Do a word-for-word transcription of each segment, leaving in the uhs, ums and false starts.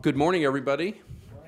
Good morning, everybody.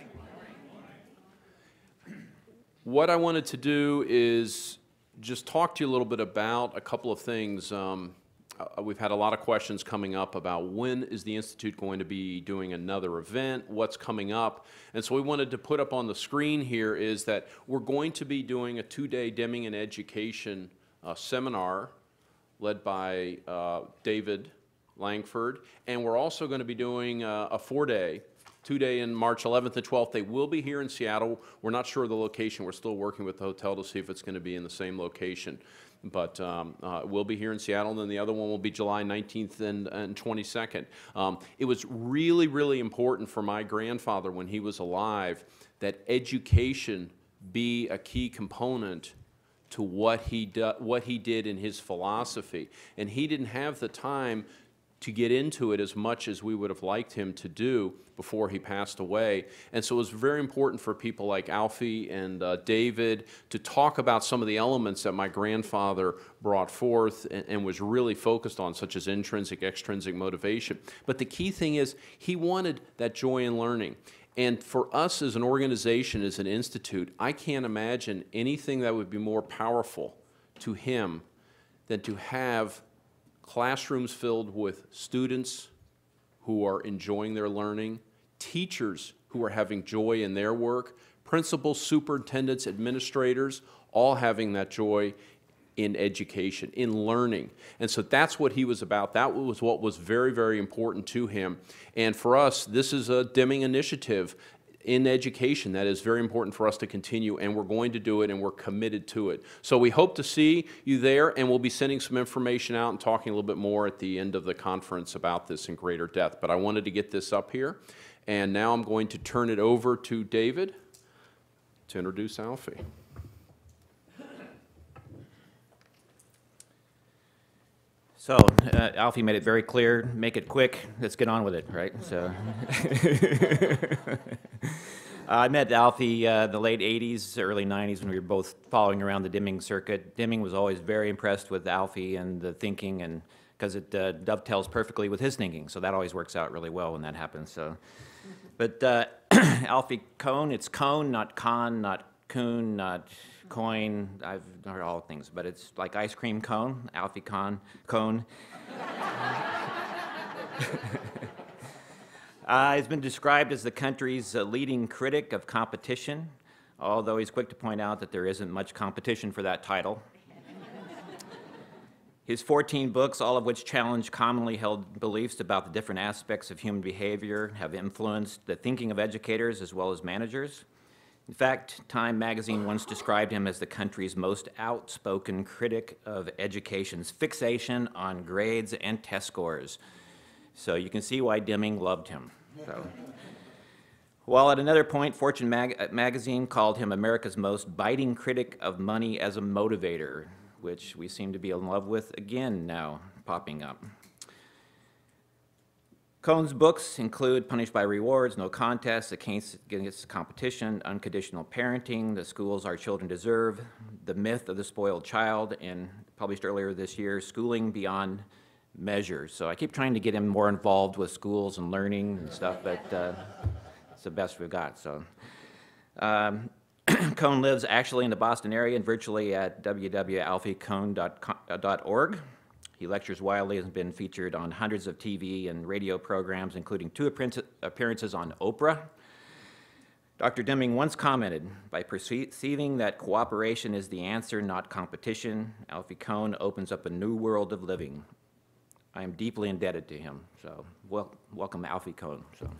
What I wanted to do is just talk to you a little bit about a couple of things. Um, uh, we've had a lot of questions coming up about when is the Institute going to be doing another event, what's coming up. And so we wanted to put up on the screen here is that we're going to be doing a two-day Deming in Education uh, seminar led by uh, David Langford, and we're also going to be doing uh, a four-day, two-day in March eleventh and twelfth. They will be here in Seattle. We're not sure of the location. We're still working with the hotel to see if it's going to be in the same location. But um, uh, we'll be here in Seattle, and then the other one will be July nineteenth and, and twenty-second. Um, it was really, really important for my grandfather when he was alive that education be a key component to what he, do, what he did in his philosophy. And he didn't have the time to get into it as much as we would have liked him to do before he passed away. And so it was very important for people like Alfie and uh, David to talk about some of the elements that my grandfather brought forth and, and was really focused on, such as intrinsic, extrinsic motivation. But the key thing is he wanted that joy in learning. And for us as an organization, as an institute, I can't imagine anything that would be more powerful to him than to have classrooms filled with students who are enjoying their learning, teachers who are having joy in their work, principals, superintendents, administrators, all having that joy in education, in learning. And so that's what he was about. That was what was very, very important to him. And for us, this is a Deming initiative in education that is very important for us to continue, and we're going to do it, and we're committed to it. So we hope to see you there, and we'll be sending some information out and talking a little bit more at the end of the conference about this in greater depth. But I wanted to get this up here, and now I'm going to turn it over to David to introduce Alfie. So, uh, Alfie made it very clear, make it quick, let's get on with it, right? So, I met Alfie uh, in the late eighties, early nineties when we were both following around the Deming circuit. Deming was always very impressed with Alfie and the thinking, and because it uh, dovetails perfectly with his thinking, so that always works out really well when that happens. So, but uh, Alfie Kohn, it's Kohn, not Kohn, not Kuhn, not coin. I've heard all things, but it's like ice cream cone, Alfie Kohn, Kohn. uh, he's been described as the country's uh, leading critic of competition, although he's quick to point out that there isn't much competition for that title. His fourteen books, all of which challenge commonly held beliefs about the different aspects of human behavior, have influenced the thinking of educators as well as managers. In fact, Time magazine once described him as the country's most outspoken critic of education's fixation on grades and test scores. So you can see why Deming loved him. So. While at another point, Fortune mag magazine called him America's most biting critic of money as a motivator, which we seem to be in love with again now, popping up. Kohn's books include Punished by Rewards, No Contest, Against Competition, Unconditional Parenting, The Schools Our Children Deserve, The Myth of the Spoiled Child, and published earlier this year, Schooling Beyond Measure. So I keep trying to get him more involved with schools and learning and stuff, but uh, it's the best we've got. So um, Kohn lives actually in the Boston area and virtually at w w w dot alfie kohn dot org. He lectures widely and has been featured on hundreds of T V and radio programs, including two appearances on Oprah. Doctor Deming once commented, by perceiving that cooperation is the answer, not competition, Alfie Kohn opens up a new world of living. I am deeply indebted to him. So wel welcome, Alfie Kohn. So.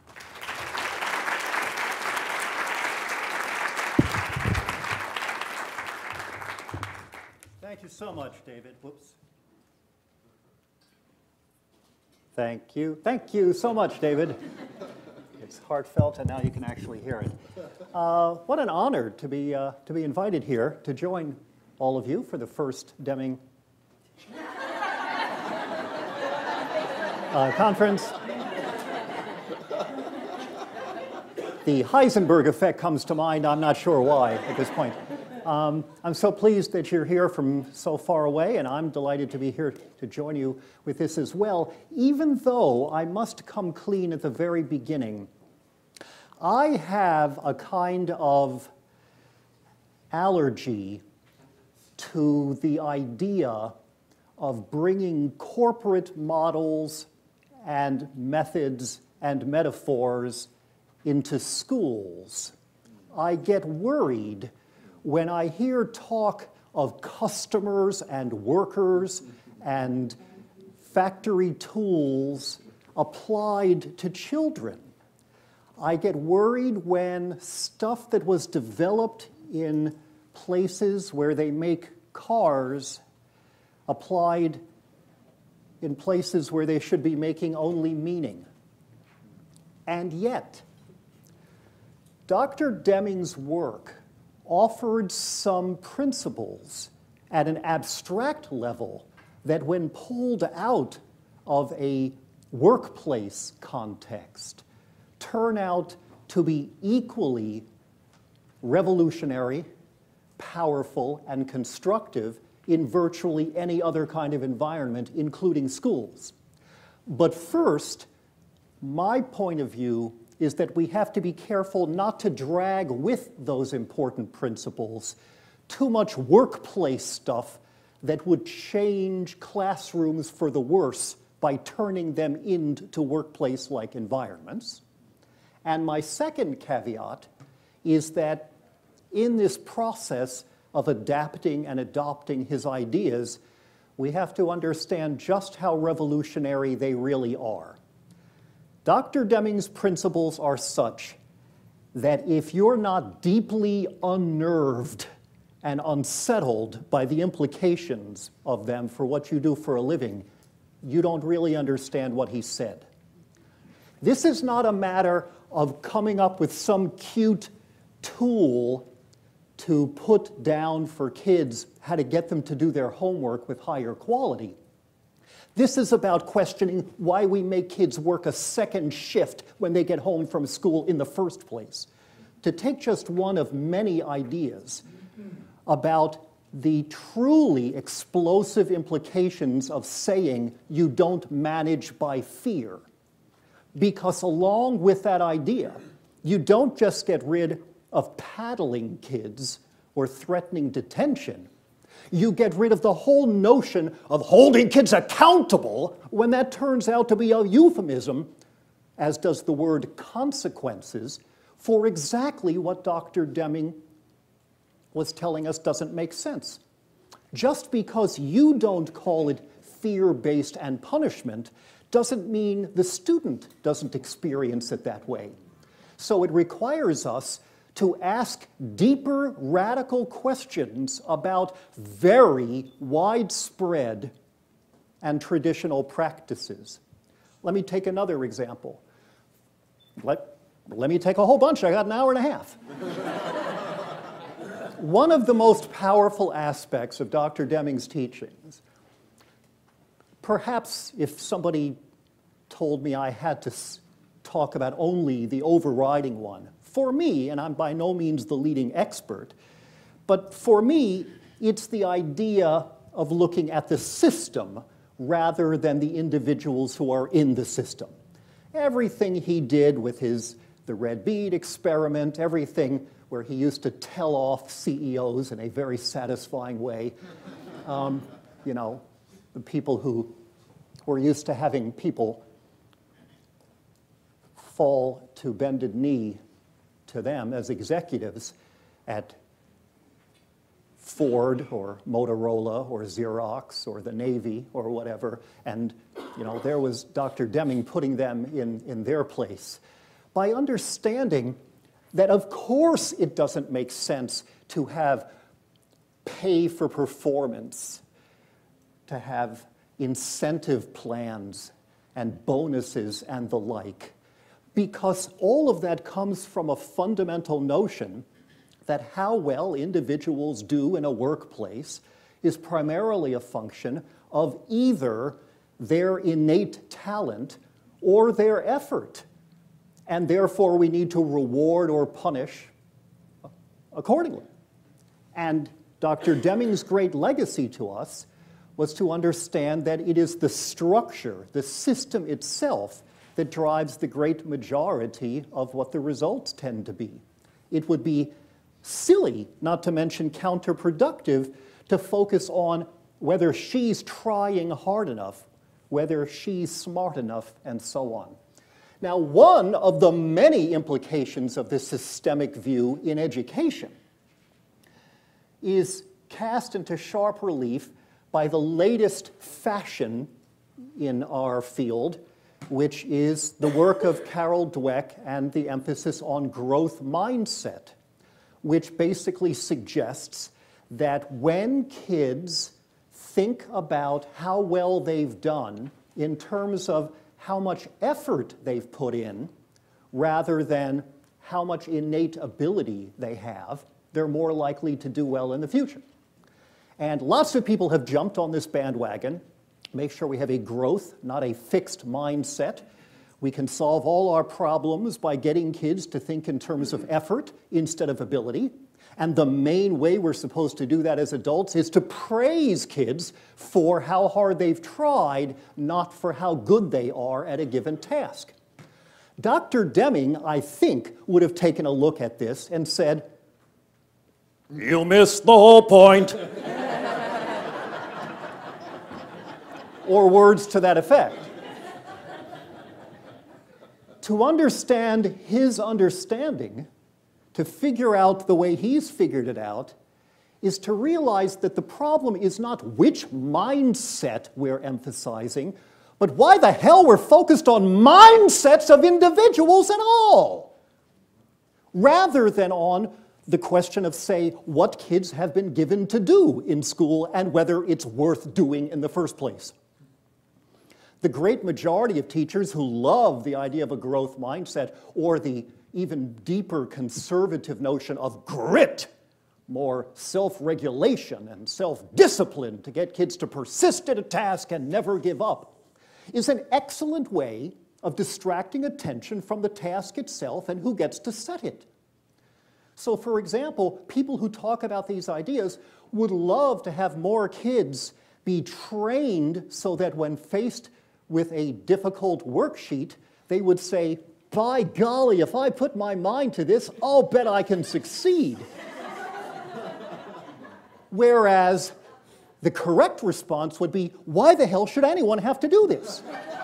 Thank you so much, David. Whoops. Thank you. Thank you so much, David. It's heartfelt, and now you can actually hear it. Uh, what an honor to be, uh, to be invited here to join all of you for the first Deming uh, conference. The Heisenberg effect comes to mind. I'm not sure why at this point. Um, I'm so pleased that you're here from so far away, and I'm delighted to be here to join you with this as well, even though I must come clean at the very beginning. I have a kind of allergy to the idea of bringing corporate models and methods and metaphors into schools. I get worried when I hear talk of customers and workers and factory tools applied to children. I get worried when stuff that was developed in places where they make cars applied in places where they should be making only meaning. And yet, Doctor Deming's work offered some principles at an abstract level that when pulled out of a workplace context turn out to be equally revolutionary, powerful, and constructive in virtually any other kind of environment, including schools. But first, my point of view is that we have to be careful not to drag with those important principles too much workplace stuff that would change classrooms for the worse by turning them into workplace-like environments. And my second caveat is that in this process of adapting and adopting his ideas, we have to understand just how revolutionary they really are. Doctor Deming's principles are such that if you're not deeply unnerved and unsettled by the implications of them for what you do for a living, you don't really understand what he said. This is not a matter of coming up with some cute tool to put down for kids how to get them to do their homework with higher quality. This is about questioning why we make kids work a second shift when they get home from school in the first place. To take just one of many ideas about the truly explosive implications of saying you don't manage by fear. Because along with that idea, you don't just get rid of paddling kids or threatening detention. You get rid of the whole notion of holding kids accountable when that turns out to be a euphemism, as does the word consequences, for exactly what Doctor Deming was telling us doesn't make sense. Just because you don't call it fear-based and punishment doesn't mean the student doesn't experience it that way. So it requires us to ask deeper, radical questions about very widespread and traditional practices. Let me take another example. Let, let me take a whole bunch. I got an hour and a half. One of the most powerful aspects of Doctor Deming's teachings, perhaps if somebody told me I had to talk about only the overriding one, for me, and I'm by no means the leading expert, but for me, it's the idea of looking at the system rather than the individuals who are in the system. Everything he did with his the red bead experiment, everything where he used to tell off C E Os in a very satisfying way, um, you know, the people who were used to having people fall to bended knee to them as executives at Ford or Motorola or Xerox or the Navy or whatever, and you know, there was Doctor Deming putting them in, in their place. By understanding that of course it doesn't make sense to have pay for performance, to have incentive plans and bonuses and the like, because all of that comes from a fundamental notion that how well individuals do in a workplace is primarily a function of either their innate talent or their effort. And therefore, we need to reward or punish accordingly. And Doctor Deming's great legacy to us was to understand that it is the structure, the system itself, that drives the great majority of what the results tend to be. It would be silly, not to mention counterproductive, to focus on whether she's trying hard enough, whether she's smart enough, and so on. Now, one of the many implications of this systemic view in education is cast into sharp relief by the latest fashion in our field, which is the work of Carol Dweck and the emphasis on growth mindset, which basically suggests that when kids think about how well they've done in terms of how much effort they've put in, rather than how much innate ability they have, they're more likely to do well in the future. And lots of people have jumped on this bandwagon. Make sure we have a growth, not a fixed mindset. We can solve all our problems by getting kids to think in terms of effort instead of ability. And the main way we're supposed to do that as adults is to praise kids for how hard they've tried, not for how good they are at a given task. Doctor Deming, I think, would have taken a look at this and said, "You missed the whole point." Or words to that effect. To understand his understanding, to figure out the way he's figured it out, is to realize that the problem is not which mindset we're emphasizing, but why the hell we're focused on mindsets of individuals at all, rather than on the question of, say, what kids have been given to do in school and whether it's worth doing in the first place. The great majority of teachers who love the idea of a growth mindset, or the even deeper conservative notion of grit, more self-regulation and self-discipline to get kids to persist at a task and never give up, is an excellent way of distracting attention from the task itself and who gets to set it. So, for example, people who talk about these ideas would love to have more kids be trained so that when faced with a difficult worksheet, they would say, "By golly, if I put my mind to this, I'll bet I can succeed." Whereas the correct response would be, "Why the hell should anyone have to do this?"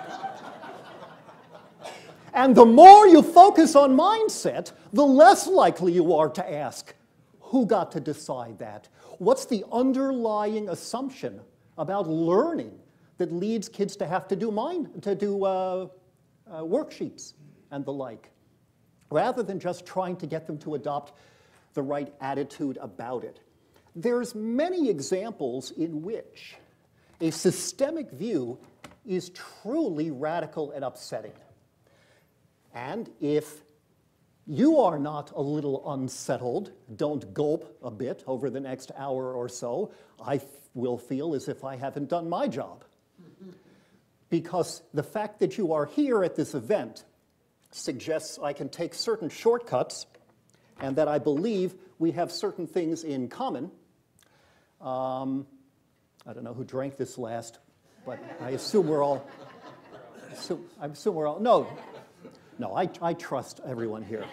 And the more you focus on mindset, the less likely you are to ask, who got to decide that? What's the underlying assumption about learning that leads kids to have to do mind, to do uh, uh, worksheets and the like, rather than just trying to get them to adopt the right attitude about it? There's many examples in which a systemic view is truly radical and upsetting. And if you are not a little unsettled, don't gulp a bit over the next hour or so, I will feel as if I haven't done my job. Because the fact that you are here at this event suggests I can take certain shortcuts and that I believe we have certain things in common. Um, I don't know who drank this last, but I assume we're all, I assume, I assume we're all, no, no, I, I trust everyone here.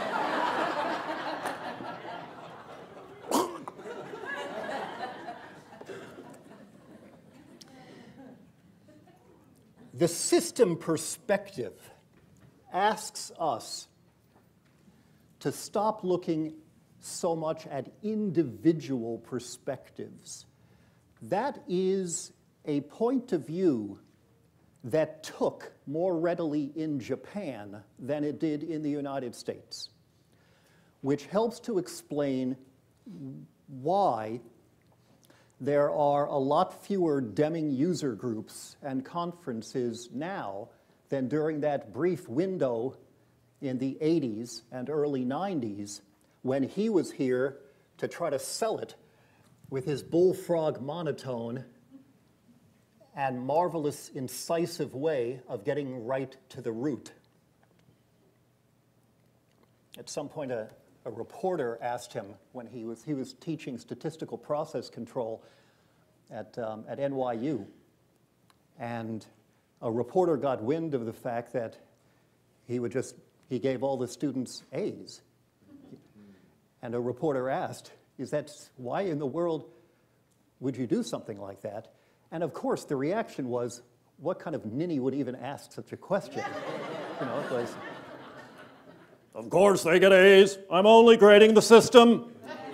The system perspective asks us to stop looking so much at individual perspectives. That is a point of view that took more readily in Japan than it did in the United States, which helps to explain why there are a lot fewer Deming user groups and conferences now than during that brief window in the eighties and early nineties when he was here to try to sell it with his bullfrog monotone and marvelous incisive way of getting right to the root. At some point, a, a reporter asked him when he was, he was teaching statistical process control at, um, at N Y U, and a reporter got wind of the fact that he would just, he gave all the students A's. And a reporter asked, is that, why in the world would you do something like that? And of course, the reaction was, what kind of ninny would even ask such a question? You know, it was, of course they get A's. I'm only grading the system.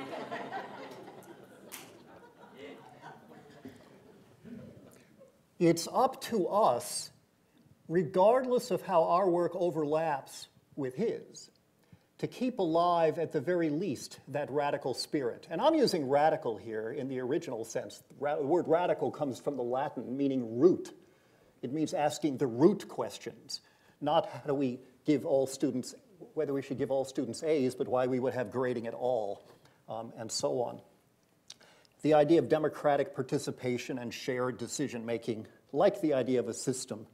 It's up to us, regardless of how our work overlaps with his, to keep alive, at the very least, that radical spirit. And I'm using radical here in the original sense. The word radical comes from the Latin meaning root. It means asking the root questions, not how do we give all students, whether we should give all students A's, but why we would have grading at all, um, and so on. The idea of democratic participation and shared decision-making, like the idea of a system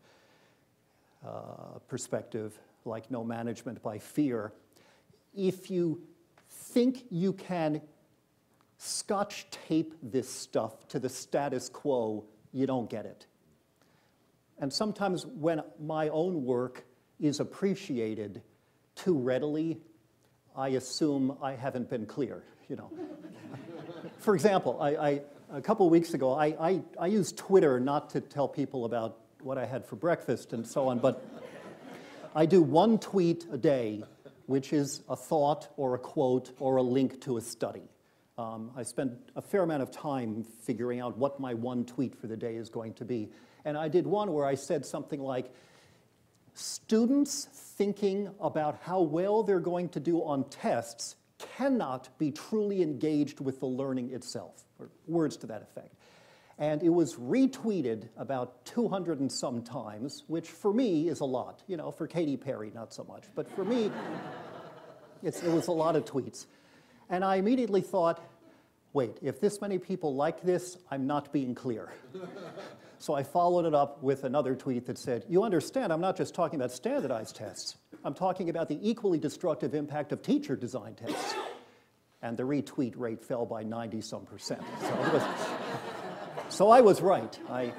uh, perspective, like no management by fear. If you think you can scotch tape this stuff to the status quo, you don't get it. And sometimes when my own work is appreciated too readily, I assume I haven't been clear, you know. For example, I, I, a couple of weeks ago, I, I, I used Twitter not to tell people about what I had for breakfast and so on, but I do one tweet a day, which is a thought or a quote or a link to a study. Um, I spend a fair amount of time figuring out what my one tweet for the day is going to be. And I did one where I said something like, students thinking about how well they're going to do on tests cannot be truly engaged with the learning itself, or words to that effect. And it was retweeted about two hundred and some times, which for me is a lot. You know, for Katy Perry, not so much. But for me, it's, it was a lot of tweets. And I immediately thought, wait, if this many people like this, I'm not being clear. So I followed it up with another tweet that said, you understand, I'm not just talking about standardized tests. I'm talking about the equally destructive impact of teacher design tests. And the retweet rate fell by ninety some percent. So, it was, so I was right. I,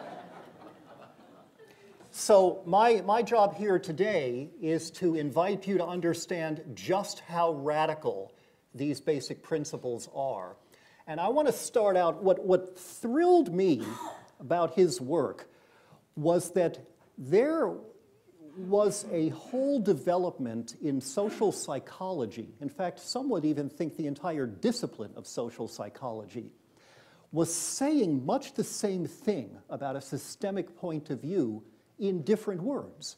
so my, my job here today is to invite you to understand just how radical these basic principles are. And I want to start out, what, what thrilled me about his work was that there was a whole development in social psychology. In fact, some would even think the entire discipline of social psychology was saying much the same thing about a systemic point of view in different words.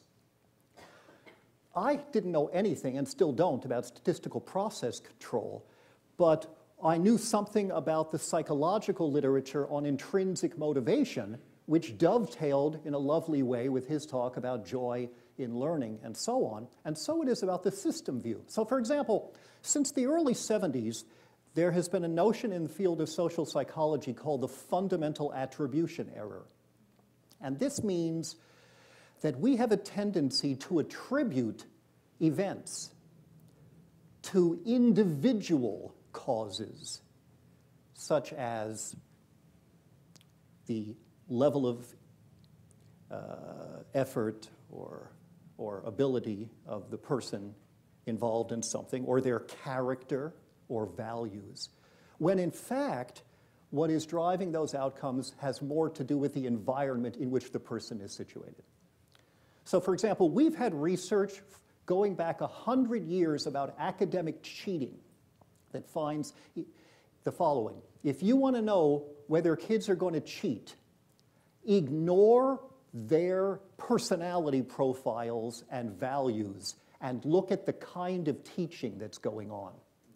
I didn't know anything, and still don't, about statistical process control, but I knew something about the psychological literature on intrinsic motivation, which dovetailed in a lovely way with his talk about joy in learning and so on. And so it is about the system view. So for example, since the early seventies, there has been a notion in the field of social psychology called the fundamental attribution error. And this means that we have a tendency to attribute events to individual causes, such as the level of uh, effort or, or ability of the person involved in something, or their character or values, when in fact, what is driving those outcomes has more to do with the environment in which the person is situated. So for example, we've had research going back a hundred years about academic cheating that finds the following. If you want to know whether kids are going to cheat, ignore their personality profiles and values and look at the kind of teaching that's going on.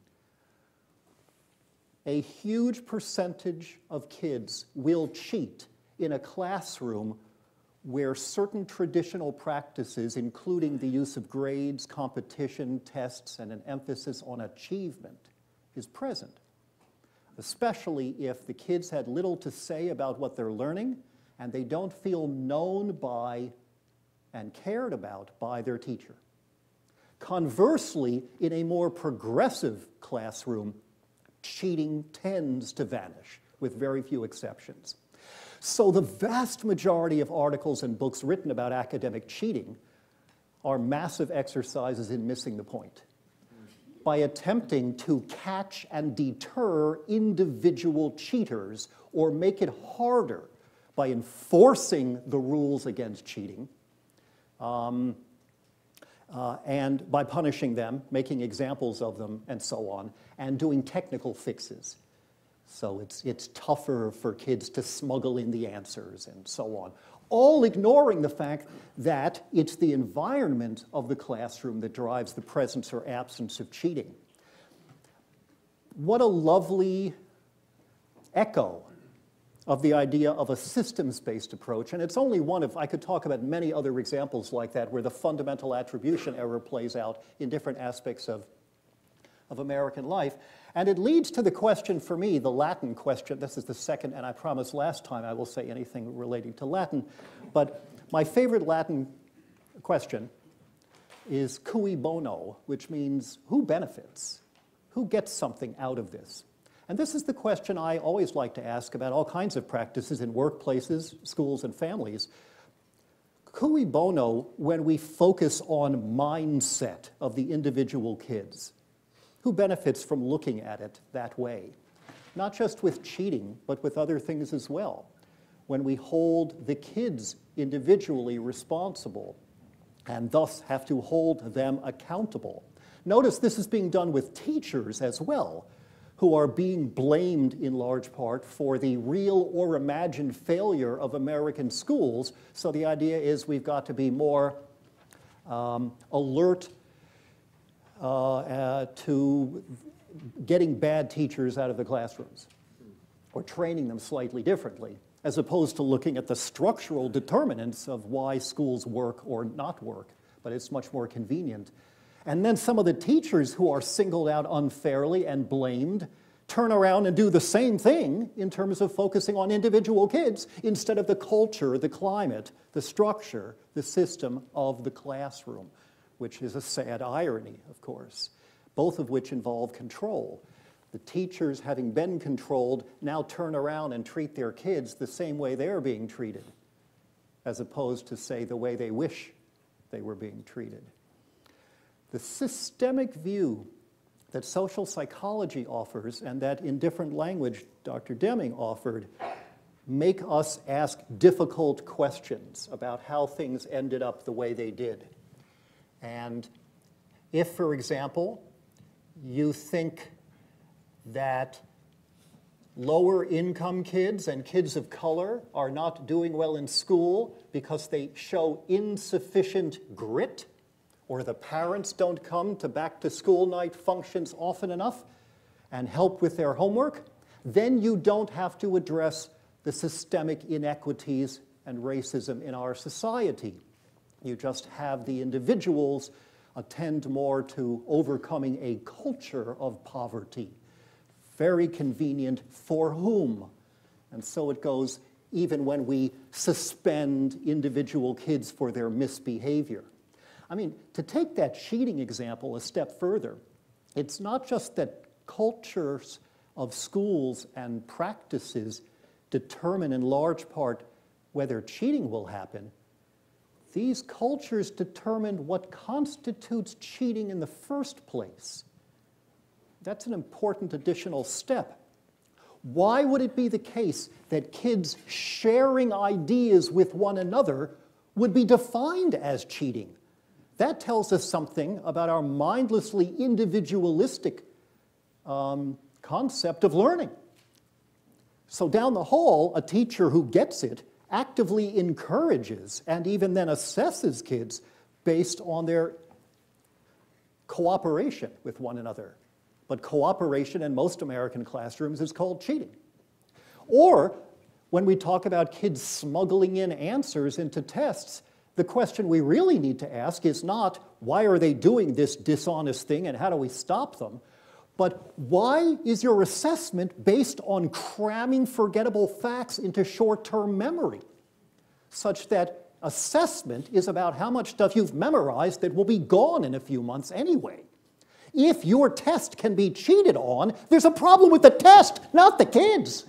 A huge percentage of kids will cheat in a classroom where certain traditional practices, including the use of grades, competition, tests, and an emphasis on achievement, is present, especially if the kids had little to say about what they're learning and they don't feel known by and cared about by their teacher. Conversely, in a more progressive classroom, cheating tends to vanish, with very few exceptions. So the vast majority of articles and books written about academic cheating are massive exercises in missing the point by attempting to catch and deter individual cheaters or make it harder by enforcing the rules against cheating um, uh, and by punishing them, making examples of them, and so on, and doing technical fixes. So it's, it's tougher for kids to smuggle in the answers and so on, all ignoring the fact that it's the environment of the classroom that drives the presence or absence of cheating. What a lovely echo of the idea of a systems-based approach, and it's only one of, I could talk about many other examples like that where the fundamental attribution error plays out in different aspects of, of American life. And it leads to the question for me, the Latin question. This is the second, and I promised last time I will say anything relating to Latin. But my favorite Latin question is cui bono, which means who benefits? Who gets something out of this? And this is the question I always like to ask about all kinds of practices in workplaces, schools, and families. Cui bono, when we focus on mindset of the individual kids. Who benefits from looking at it that way? Not just with cheating, but with other things as well. When we hold the kids individually responsible and thus have to hold them accountable. Notice this is being done with teachers as well, who are being blamed in large part for the real or imagined failure of American schools. So the idea is we've got to be more um, alert Uh, uh, to getting bad teachers out of the classrooms or training them slightly differently, as opposed to looking at the structural determinants of why schools work or not work, but it's much more convenient. And then some of the teachers who are singled out unfairly and blamed turn around and do the same thing in terms of focusing on individual kids instead of the culture, the climate, the structure, the system of the classroom, which is a sad irony, of course, both of which involve control. The teachers, having been controlled, now turn around and treat their kids the same way they're being treated, as opposed to, say, the way they wish they were being treated. The systemic view that social psychology offers, and that in different language Doctor Deming offered, make us ask difficult questions about how things ended up the way they did. And if, for example, you think that lower income kids and kids of color are not doing well in school because they show insufficient grit, or the parents don't come to back to school night functions often enough and help with their homework, then you don't have to address the systemic inequities and racism in our society. You just have the individuals attend more to overcoming a culture of poverty. Very convenient for whom? And so it goes even when we suspend individual kids for their misbehavior. I mean, to take that cheating example a step further, it's not just that cultures of schools and practices determine in large part whether cheating will happen. These cultures determine what constitutes cheating in the first place. That's an important additional step. Why would it be the case that kids sharing ideas with one another would be defined as cheating? That tells us something about our mindlessly individualistic um, concept of learning. So down the hall, a teacher who gets it actively encourages and even then assesses kids based on their cooperation with one another. But cooperation in most American classrooms is called cheating. Or when we talk about kids smuggling in answers into tests, the question we really need to ask is not, why are they doing this dishonest thing and how do we stop them? But why is your assessment based on cramming forgettable facts into short-term memory, such that assessment is about how much stuff you've memorized that will be gone in a few months anyway? If your test can be cheated on, there's a problem with the test, not the kids.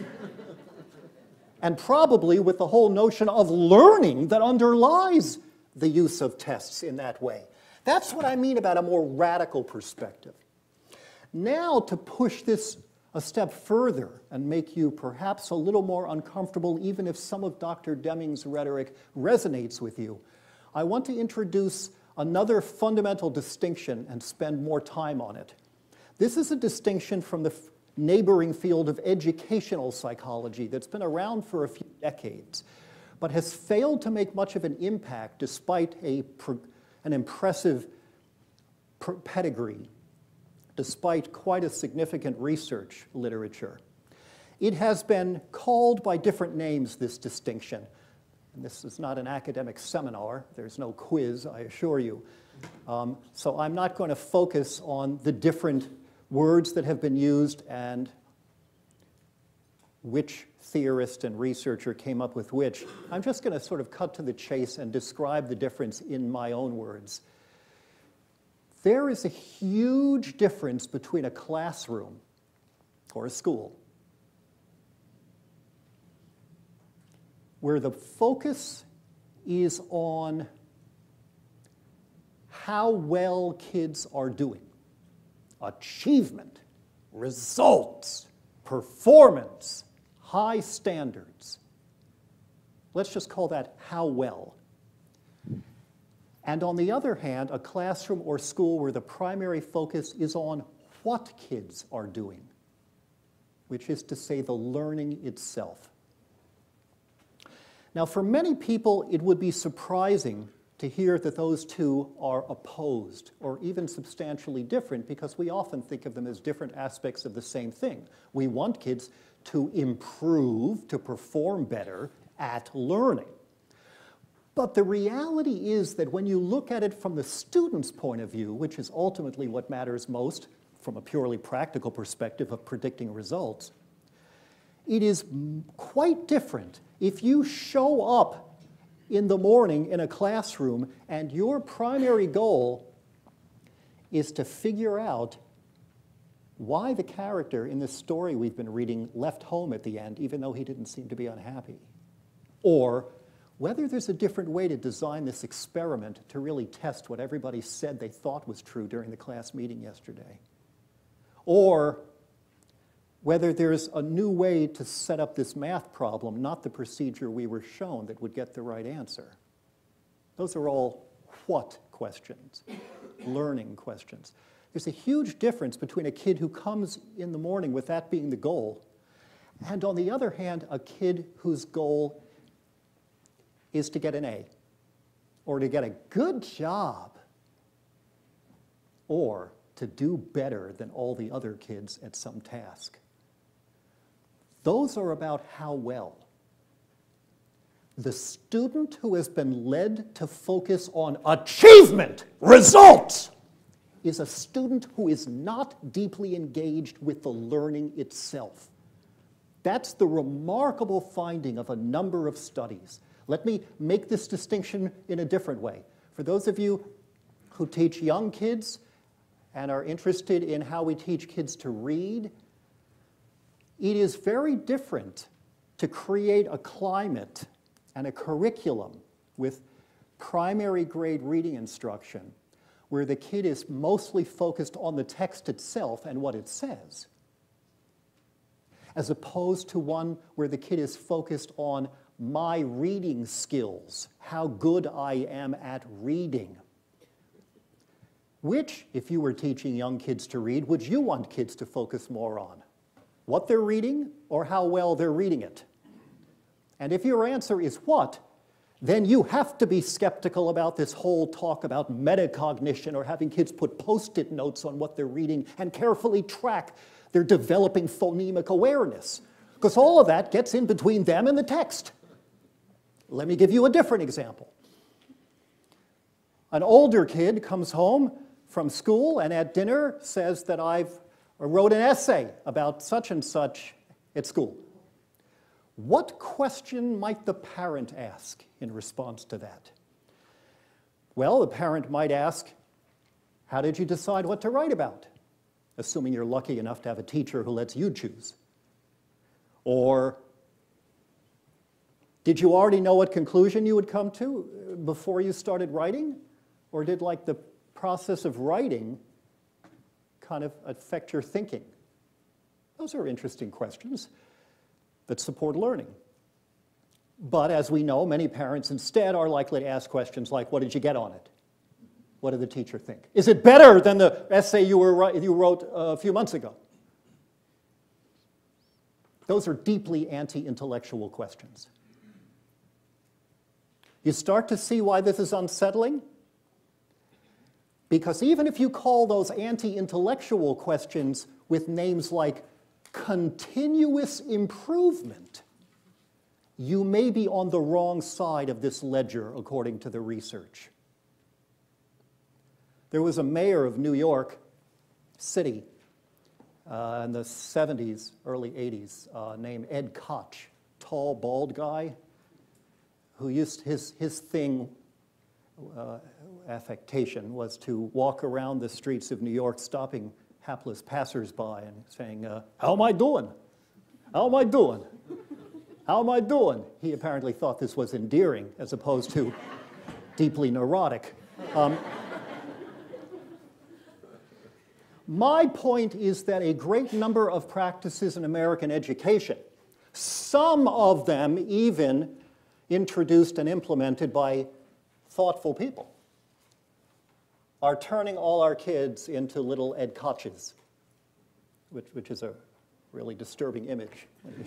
And probably with the whole notion of learning that underlies the use of tests in that way. That's what I mean about a more radical perspective. Now, to push this a step further and make you perhaps a little more uncomfortable, even if some of Doctor Deming's rhetoric resonates with you, I want to introduce another fundamental distinction and spend more time on it. This is a distinction from the neighboring field of educational psychology that's been around for a few decades, but has failed to make much of an impact despite a, an impressive pedigree, despite quite a significant research literature. It has been called by different names, this distinction. And this is not an academic seminar. There's no quiz, I assure you. Um, so I'm not going to focus on the different words that have been used and which theorist and researcher came up with which. I'm just going to sort of cut to the chase and describe the difference in my own words. There is a huge difference between a classroom or a school where the focus is on how well kids are doing. Achievement, results, performance, high standards. Let's just call that how well. And on the other hand, a classroom or school where the primary focus is on what kids are doing, which is to say the learning itself. Now, for many people, it would be surprising to hear that those two are opposed or even substantially different, because we often think of them as different aspects of the same thing. We want kids to improve, to perform better at learning. But the reality is that when you look at it from the student's point of view, which is ultimately what matters most from a purely practical perspective of predicting results, it is quite different if you show up in the morning in a classroom and your primary goal is to figure out why the character in this story we've been reading left home at the end, even though he didn't seem to be unhappy. Or whether there's a different way to design this experiment to really test what everybody said they thought was true during the class meeting yesterday. Or whether there's a new way to set up this math problem, not the procedure we were shown that would get the right answer. Those are all what questions, learning questions. There's a huge difference between a kid who comes in the morning with that being the goal, and on the other hand, a kid whose goal is to get an A, or to get a good job, or to do better than all the other kids at some task. Those are about how well. The student who has been led to focus on achievement, results, is a student who is not deeply engaged with the learning itself. That's the remarkable finding of a number of studies. Let me make this distinction in a different way. For those of you who teach young kids and are interested in how we teach kids to read, it is very different to create a climate and a curriculum with primary grade reading instruction where the kid is mostly focused on the text itself and what it says, as opposed to one where the kid is focused on my reading skills, how good I am at reading. Which, if you were teaching young kids to read, would you want kids to focus more on? What they're reading or how well they're reading it? And if your answer is what, then you have to be skeptical about this whole talk about metacognition or having kids put post-it notes on what they're reading and carefully track their developing phonemic awareness, because all of that gets in between them and the text. Let me give you a different example. An older kid comes home from school and at dinner says that I've wrote an essay about such and such at school. What question might the parent ask in response to that? Well, the parent might ask, how did you decide what to write about? Assuming you're lucky enough to have a teacher who lets you choose. Or, Did you already know what conclusion you would come to before you started writing? Or did like the process of writing kind of affect your thinking? Those are interesting questions that support learning. But as we know, many parents instead are likely to ask questions like, what did you get on it? What did the teacher think? Is it better than the essay you, were, you wrote a few months ago? Those are deeply anti-intellectual questions. You start to see why this is unsettling? Because even if you call those anti-intellectual questions with names like continuous improvement, you may be on the wrong side of this ledger, according to the research. There was a mayor of New York City uh, in the seventies, early eighties, uh, named Ed Koch, tall, bald guy, who used his, his thing, uh, affectation, was to walk around the streets of New York stopping hapless passersby and saying, uh, how am I doing? How am I doing? How am I doing? He apparently thought this was endearing as opposed to deeply neurotic. Um, my point is that a great number of practices in American education, some of them even introduced and implemented by thoughtful people, are turning all our kids into little Ed Koches, which, which is a really disturbing image.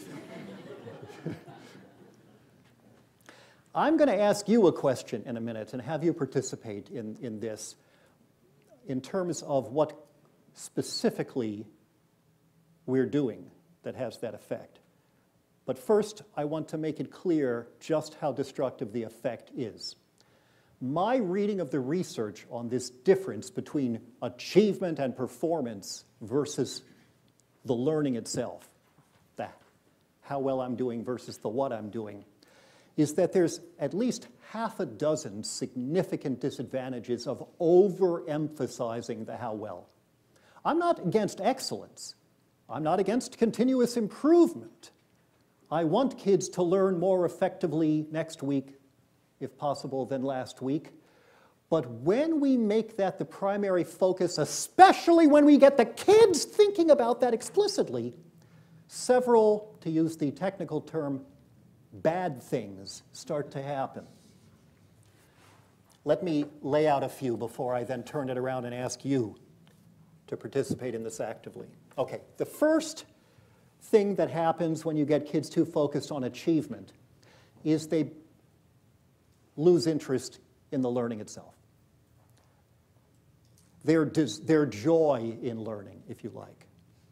I'm going to ask you a question in a minute and have you participate in, in this in terms of what specifically we're doing that has that effect. But first, I want to make it clear just how destructive the effect is. My reading of the research on this difference between achievement and performance versus the learning itself, that how well I'm doing versus the what I'm doing, is that there's at least half a dozen significant disadvantages of overemphasizing the how well. I'm not against excellence. I'm not against continuous improvement. I want kids to learn more effectively next week, if possible, than last week. But when we make that the primary focus, especially when we get the kids thinking about that explicitly, several, to use the technical term, bad things start to happen. Let me lay out a few before I then turn it around and ask you to participate in this actively. Okay, the first thing that happens when you get kids too focused on achievement is they lose interest in the learning itself. Their, their joy in learning, if you like.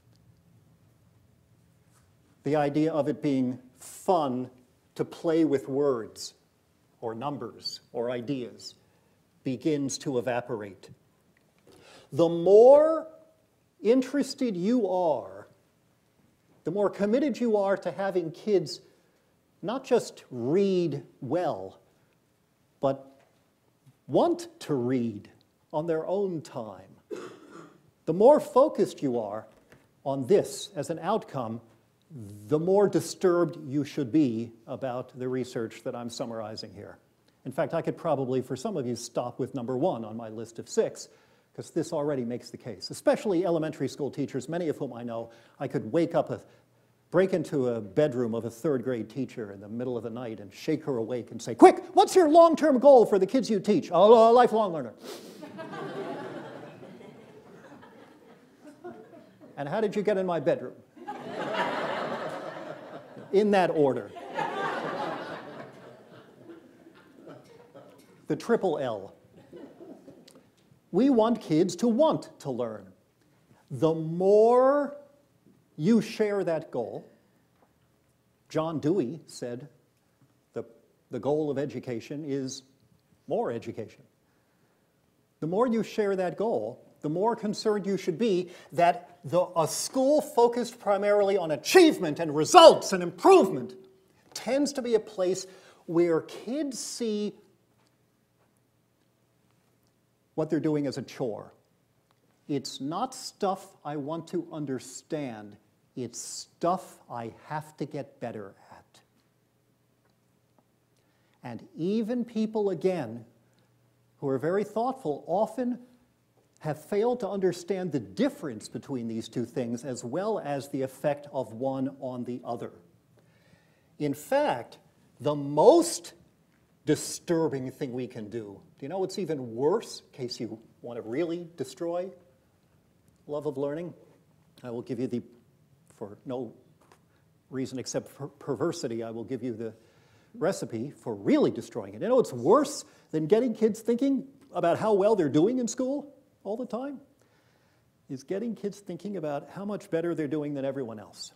The idea of it being fun to play with words or numbers or ideas begins to evaporate. The more interested you are, the more committed you are to having kids not just read well, but want to read on their own time. The more focused you are on this as an outcome, the more disturbed you should be about the research that I'm summarizing here. In fact, I could probably, for some of you, stop with number one on my list of six, because this already makes the case. Especially elementary school teachers, many of whom I know, I could wake up, a, break into a bedroom of a third grade teacher in the middle of the night and shake her awake and say, quick, what's your long-term goal for the kids you teach? Oh, a lifelong learner. And how did you get in my bedroom? In that order. The triple L. We want kids to want to learn. The more you share that goal, John Dewey said the, the goal of education is more education. The more you share that goal, the more concerned you should be that the, a school focused primarily on achievement and results and improvement tends to be a place where kids see what they're doing as a chore. It's not stuff I want to understand. It's stuff I have to get better at. And even people, again, who are very thoughtful, often have failed to understand the difference between these two things as well as the effect of one on the other. In fact, the most disturbing thing we can do, do you know what's even worse, in case you want to really destroy love of learning? I will give you the, for no reason except per perversity, I will give you the recipe for really destroying it. You know what's worse than getting kids thinking about how well they're doing in school all the time? Is getting kids thinking about how much better they're doing than everyone else.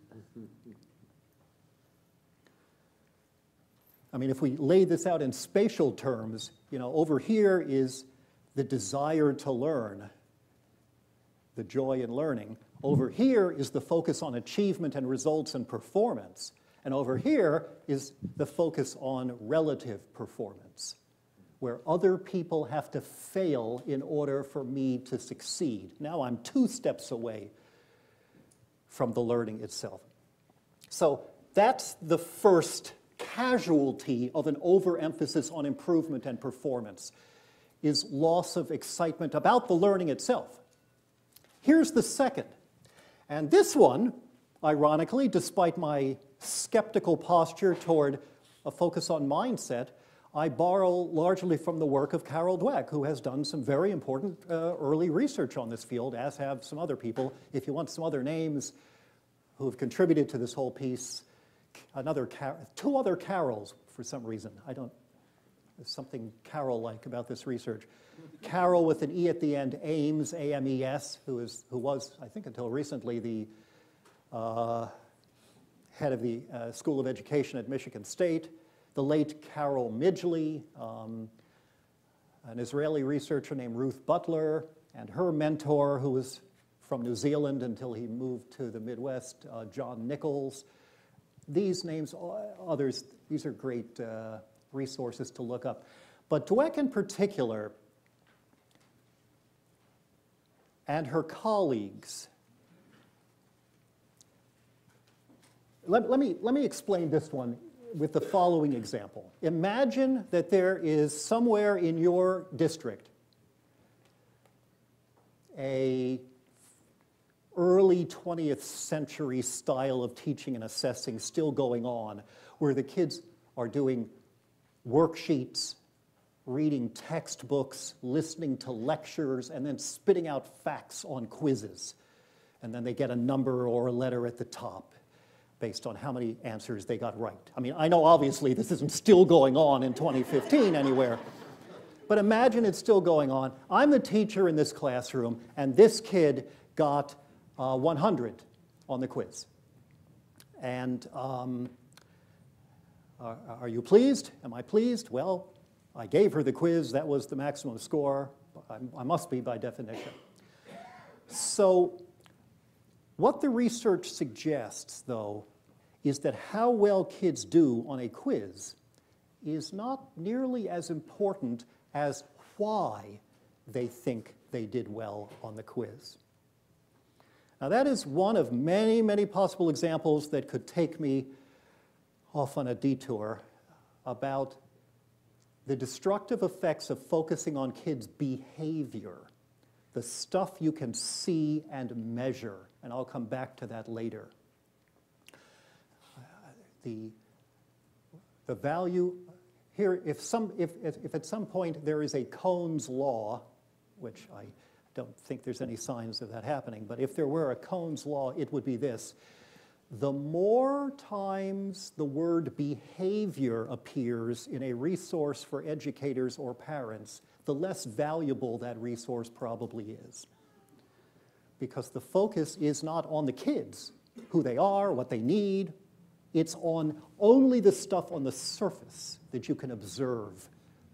I mean, if we lay this out in spatial terms, you know, over here is the desire to learn, the joy in learning. Over here is the focus on achievement and results and performance. And over here is the focus on relative performance, where other people have to fail in order for me to succeed. Now I'm two steps away from the learning itself. So that's the first casualty of an overemphasis on improvement and performance, is loss of excitement about the learning itself. Here's the second. And this one, ironically, despite my skeptical posture toward a focus on mindset, I borrow largely from the work of Carol Dweck, who has done some very important uh, early research on this field, as have some other people. If you want some other names who have contributed to this whole piece, another Car two other Carols, for some reason. I don't, there's something Carol-like about this research. Carol with an E at the end, Ames, A M E S, who, is, who was, I think until recently, the uh, head of the uh, School of Education at Michigan State. The late Carol Midgley, um, an Israeli researcher named Ruth Butler, and her mentor, who was from New Zealand until he moved to the Midwest, uh, John Nichols. These names, others, these are great uh, resources to look up. But Dweck in particular, and her colleagues, let, let, me, let me explain this one with the following example. Imagine that there is somewhere in your district a early twentieth century style of teaching and assessing still going on, where the kids are doing worksheets, reading textbooks, listening to lectures, and then spitting out facts on quizzes. And then they get a number or a letter at the top based on how many answers they got right. I mean, I know obviously this isn't still going on in twenty fifteen anywhere, but imagine it's still going on. I'm the teacher in this classroom, and this kid got uh, one hundred on the quiz. And um, are, are you pleased? Am I pleased? Well, I gave her the quiz. That was the maximum score. I, I must be by definition. So what the research suggests, though, is that how well kids do on a quiz is not nearly as important as why they think they did well on the quiz. Now, that is one of many, many possible examples that could take me off on a detour about the destructive effects of focusing on kids' behavior, the stuff you can see and measure. And I'll come back to that later. Uh, the, the value here, if, some, if, if, if at some point there is a Kohn's law, which I don't think there's any signs of that happening, but if there were a Kohn's law, it would be this. The more times the word behavior appears in a resource for educators or parents, the less valuable that resource probably is. Because the focus is not on the kids, who they are, what they need. It's on only the stuff on the surface that you can observe.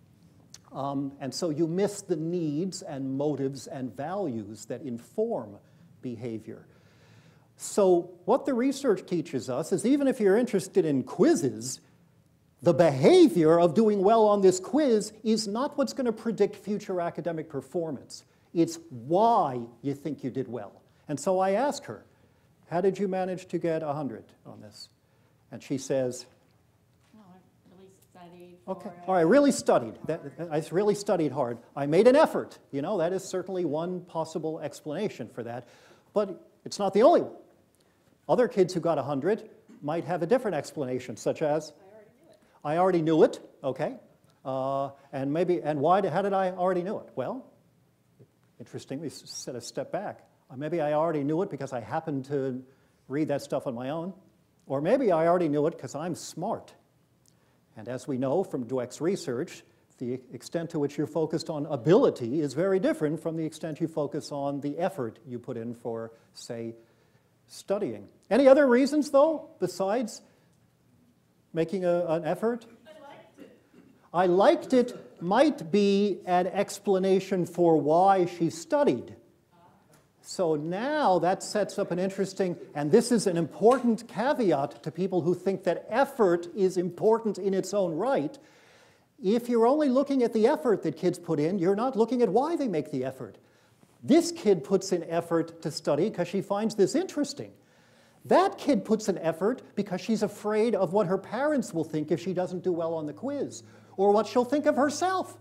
Um, and so you miss the needs and motives and values that inform behavior. So what the research teaches us is even if you're interested in quizzes, the behavior of doing well on this quiz is not what's going to predict future academic performance. It's why you think you did well. And so I ask her, how did you manage to get one hundred on this? And she says, Well, at least studied Okay, for all right, it. really studied. That, I really studied hard. I made an effort. You know, that is certainly one possible explanation for that. But it's not the only one. Other kids who got one hundred might have a different explanation, such as, I already knew it, okay. Uh, and maybe, and why, did, how did I already knew it? Well, interestingly, set a step back. Uh, maybe I already knew it because I happened to read that stuff on my own. Or maybe I already knew it because I'm smart. And as we know from Dweck's research, the extent to which you're focused on ability is very different from the extent you focus on the effort you put in for, say, studying. Any other reasons, though, besides making a, an effort? I liked it. I liked it might be an explanation for why she studied. So now that sets up an interesting, and this is an important caveat to people who think that effort is important in its own right. If you're only looking at the effort that kids put in, you're not looking at why they make the effort. This kid puts in effort to study because she finds this interesting. That kid puts in effort because she's afraid of what her parents will think if she doesn't do well on the quiz, or what she'll think of herself.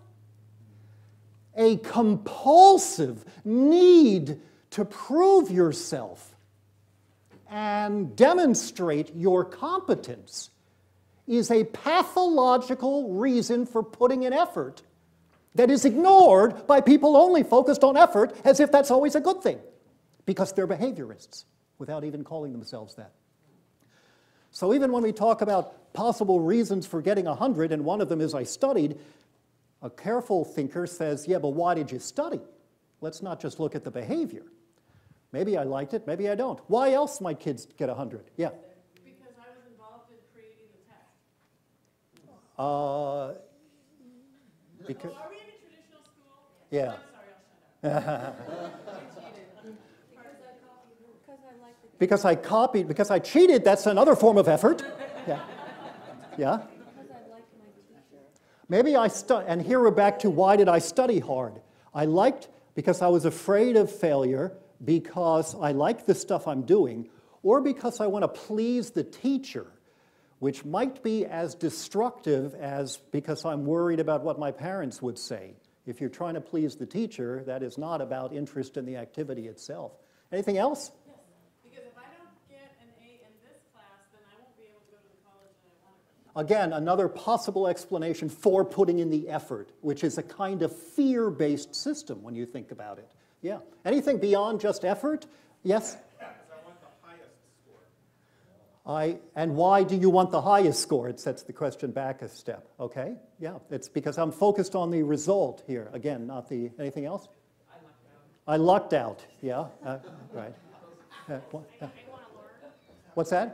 A compulsive need to prove yourself and demonstrate your competence is a pathological reason for putting in effort that is ignored by people only focused on effort as if that's always a good thing, because they're behaviorists without even calling themselves that. So even when we talk about possible reasons for getting one hundred, and one of them is I studied, a careful thinker says, yeah, but why did you study? Let's not just look at the behavior. Maybe I liked it, maybe I don't. Why else might kids get one hundred? Yeah. Because I was involved in creating the test. Uh, because, Are we in a traditional school? yeah. I'm sorry, I'll shut up. Because I like the Because I copied, because I cheated, that's another form of effort. Yeah. Yeah. because I like my teacher. Maybe I studied, and here we're back to why did I study hard? I liked, because I was afraid of failure, because I like the stuff I'm doing, or because I want to please the teacher, which might be as destructive as because I'm worried about what my parents would say. If you're trying to please the teacher, that is not about interest in the activity itself. Anything else? Yes, because if I don't get an A in this class, then I won't be able to go to the college that I want to go to. Again, another possible explanation for putting in the effort, which is a kind of fear-based system when you think about it. Yeah. Anything beyond just effort? Yes? Because I want the highest score. I, and why do you want the highest score? It sets the question back a step. Okay? Yeah. It's because I'm focused on the result here. Again, not the, anything else? I lucked out. Yeah. Uh, right. Uh, what- uh, what's that?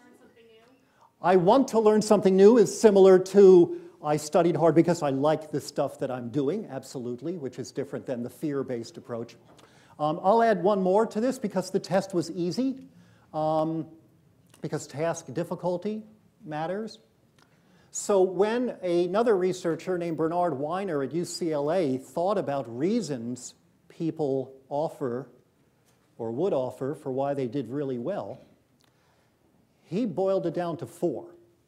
I want to learn something new is similar to I studied hard because I like the stuff that I'm doing, absolutely, which is different than the fear-based approach. Um, I'll add one more to this because the test was easy, um, because task difficulty matters. So when another researcher named Bernard Weiner at U C L A thought about reasons people offer or would offer for why they did really well, he boiled it down to four.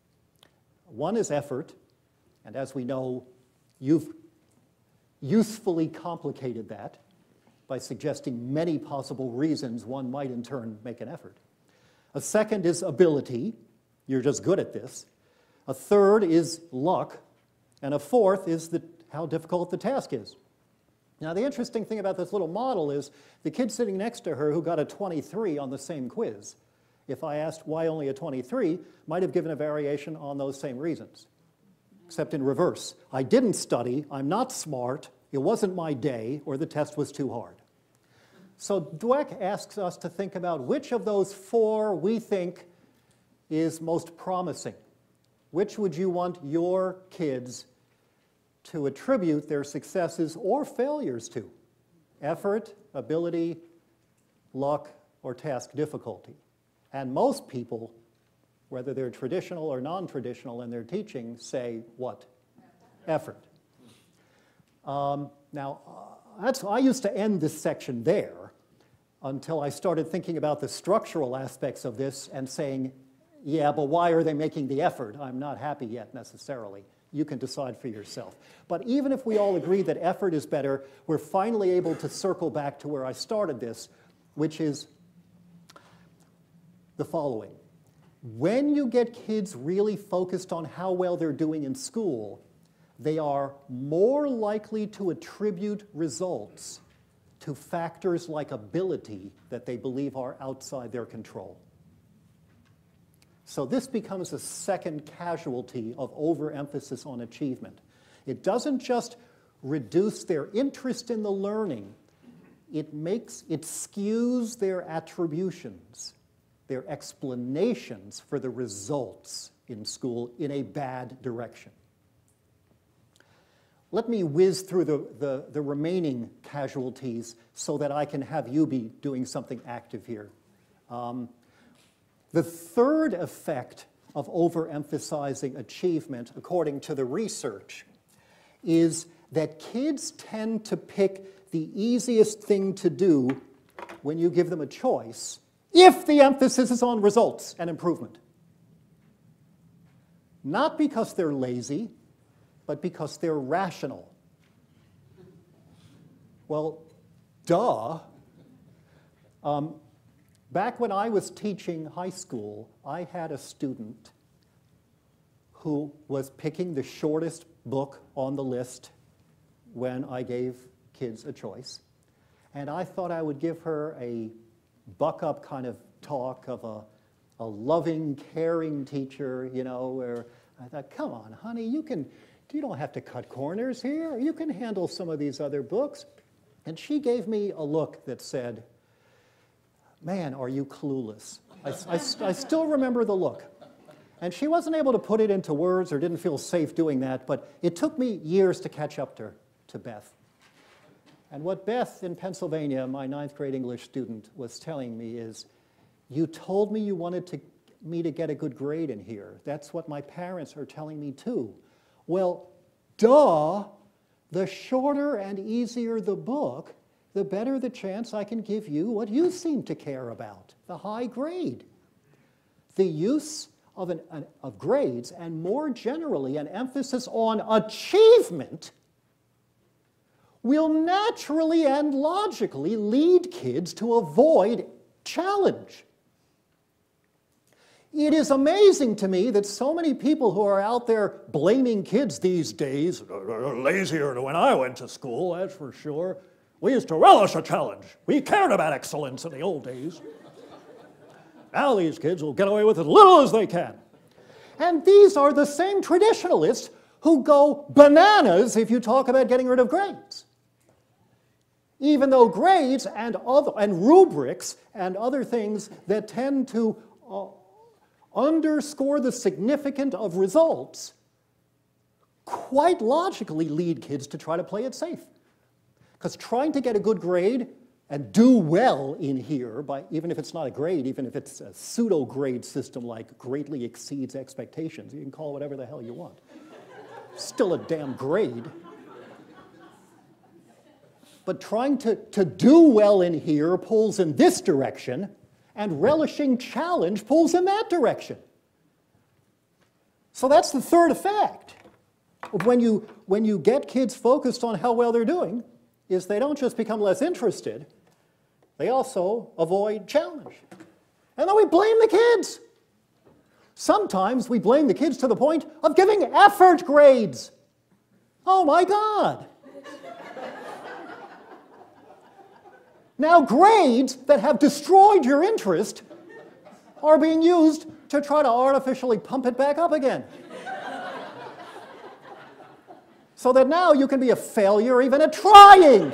One is effort. And as we know, you've usefully complicated that by suggesting many possible reasons one might in turn make an effort. A second is ability. You're just good at this. A third is luck. And a fourth is the, how difficult the task is. Now, the interesting thing about this little model is the kid sitting next to her who got a twenty-three on the same quiz, if I asked why only a twenty-three, might have given a variation on those same reasons, except in reverse. I didn't study, I'm not smart, it wasn't my day, or the test was too hard. So Dweck asks us to think about which of those four we think is most promising. Which would you want your kids to attribute their successes or failures to? Effort, ability, luck, or task difficulty. And most people, whether they're traditional or non-traditional in their teaching, say what? Effort. Um, now, uh, that's, I used to end this section there until I started thinking about the structural aspects of this and saying, yeah, but why are they making the effort? I'm not happy yet necessarily. You can decide for yourself. But even if we all agree that effort is better, we're finally able to circle back to where I started this, which is the following. When you get kids really focused on how well they're doing in school, they are more likely to attribute results to factors like ability that they believe are outside their control. So this becomes a second casualty of overemphasis on achievement. It doesn't just reduce their interest in the learning, it makes, it skews their attributions, their explanations for the results in school in a bad direction. Let me whiz through the, the, the remaining casualties so that I can have you be doing something active here. Um, the third effect of overemphasizing achievement, according to the research, is that kids tend to pick the easiest thing to do when you give them a choice, if the emphasis is on results and improvement. Not because they're lazy, but because they're rational. Well, duh. Um, back when I was teaching high school, I had a student who was picking the shortest book on the list when I gave kids a choice. And I thought I would give her a buck-up kind of talk of a, a loving, caring teacher, you know, where I thought, come on, honey, you can, you don't have to cut corners here. You can handle some of these other books. And she gave me a look that said, man, are you clueless? I, I, I still remember the look. And she wasn't able to put it into words or didn't feel safe doing that, but it took me years to catch up to, to Beth. And what Beth in Pennsylvania, my ninth grade English student, was telling me is, you told me you wanted to, me to get a good grade in here. That's what my parents are telling me too. Well, duh, the shorter and easier the book, the better the chance I can give you what you seem to care about, the high grade. The use of, an, an, of grades, and more generally an emphasis on achievement, will naturally and logically lead kids to avoid challenge. It is amazing to me that so many people who are out there blaming kids these days, lazier than when I went to school, that's for sure. We used to relish a challenge. We cared about excellence in the old days. Now these kids will get away with as little as they can. And these are the same traditionalists who go bananas if you talk about getting rid of grades. Even though grades and, other, and rubrics and other things that tend to uh, underscore the significance of results quite logically lead kids to try to play it safe. Because trying to get a good grade and do well in here, by, even if it's not a grade, even if it's a pseudo-grade system like greatly exceeds expectations, you can call it whatever the hell you want. Still a damn grade. But trying to, to do well in here pulls in this direction, and relishing challenge pulls in that direction. So that's the third effect of when you, when you get kids focused on how well they're doing, is they don't just become less interested, they also avoid challenge. And then we blame the kids. Sometimes we blame the kids to the point of giving effort grades. Oh my God. Now grades that have destroyed your interest are being used to try to artificially pump it back up again. So that now you can be a failure even at trying.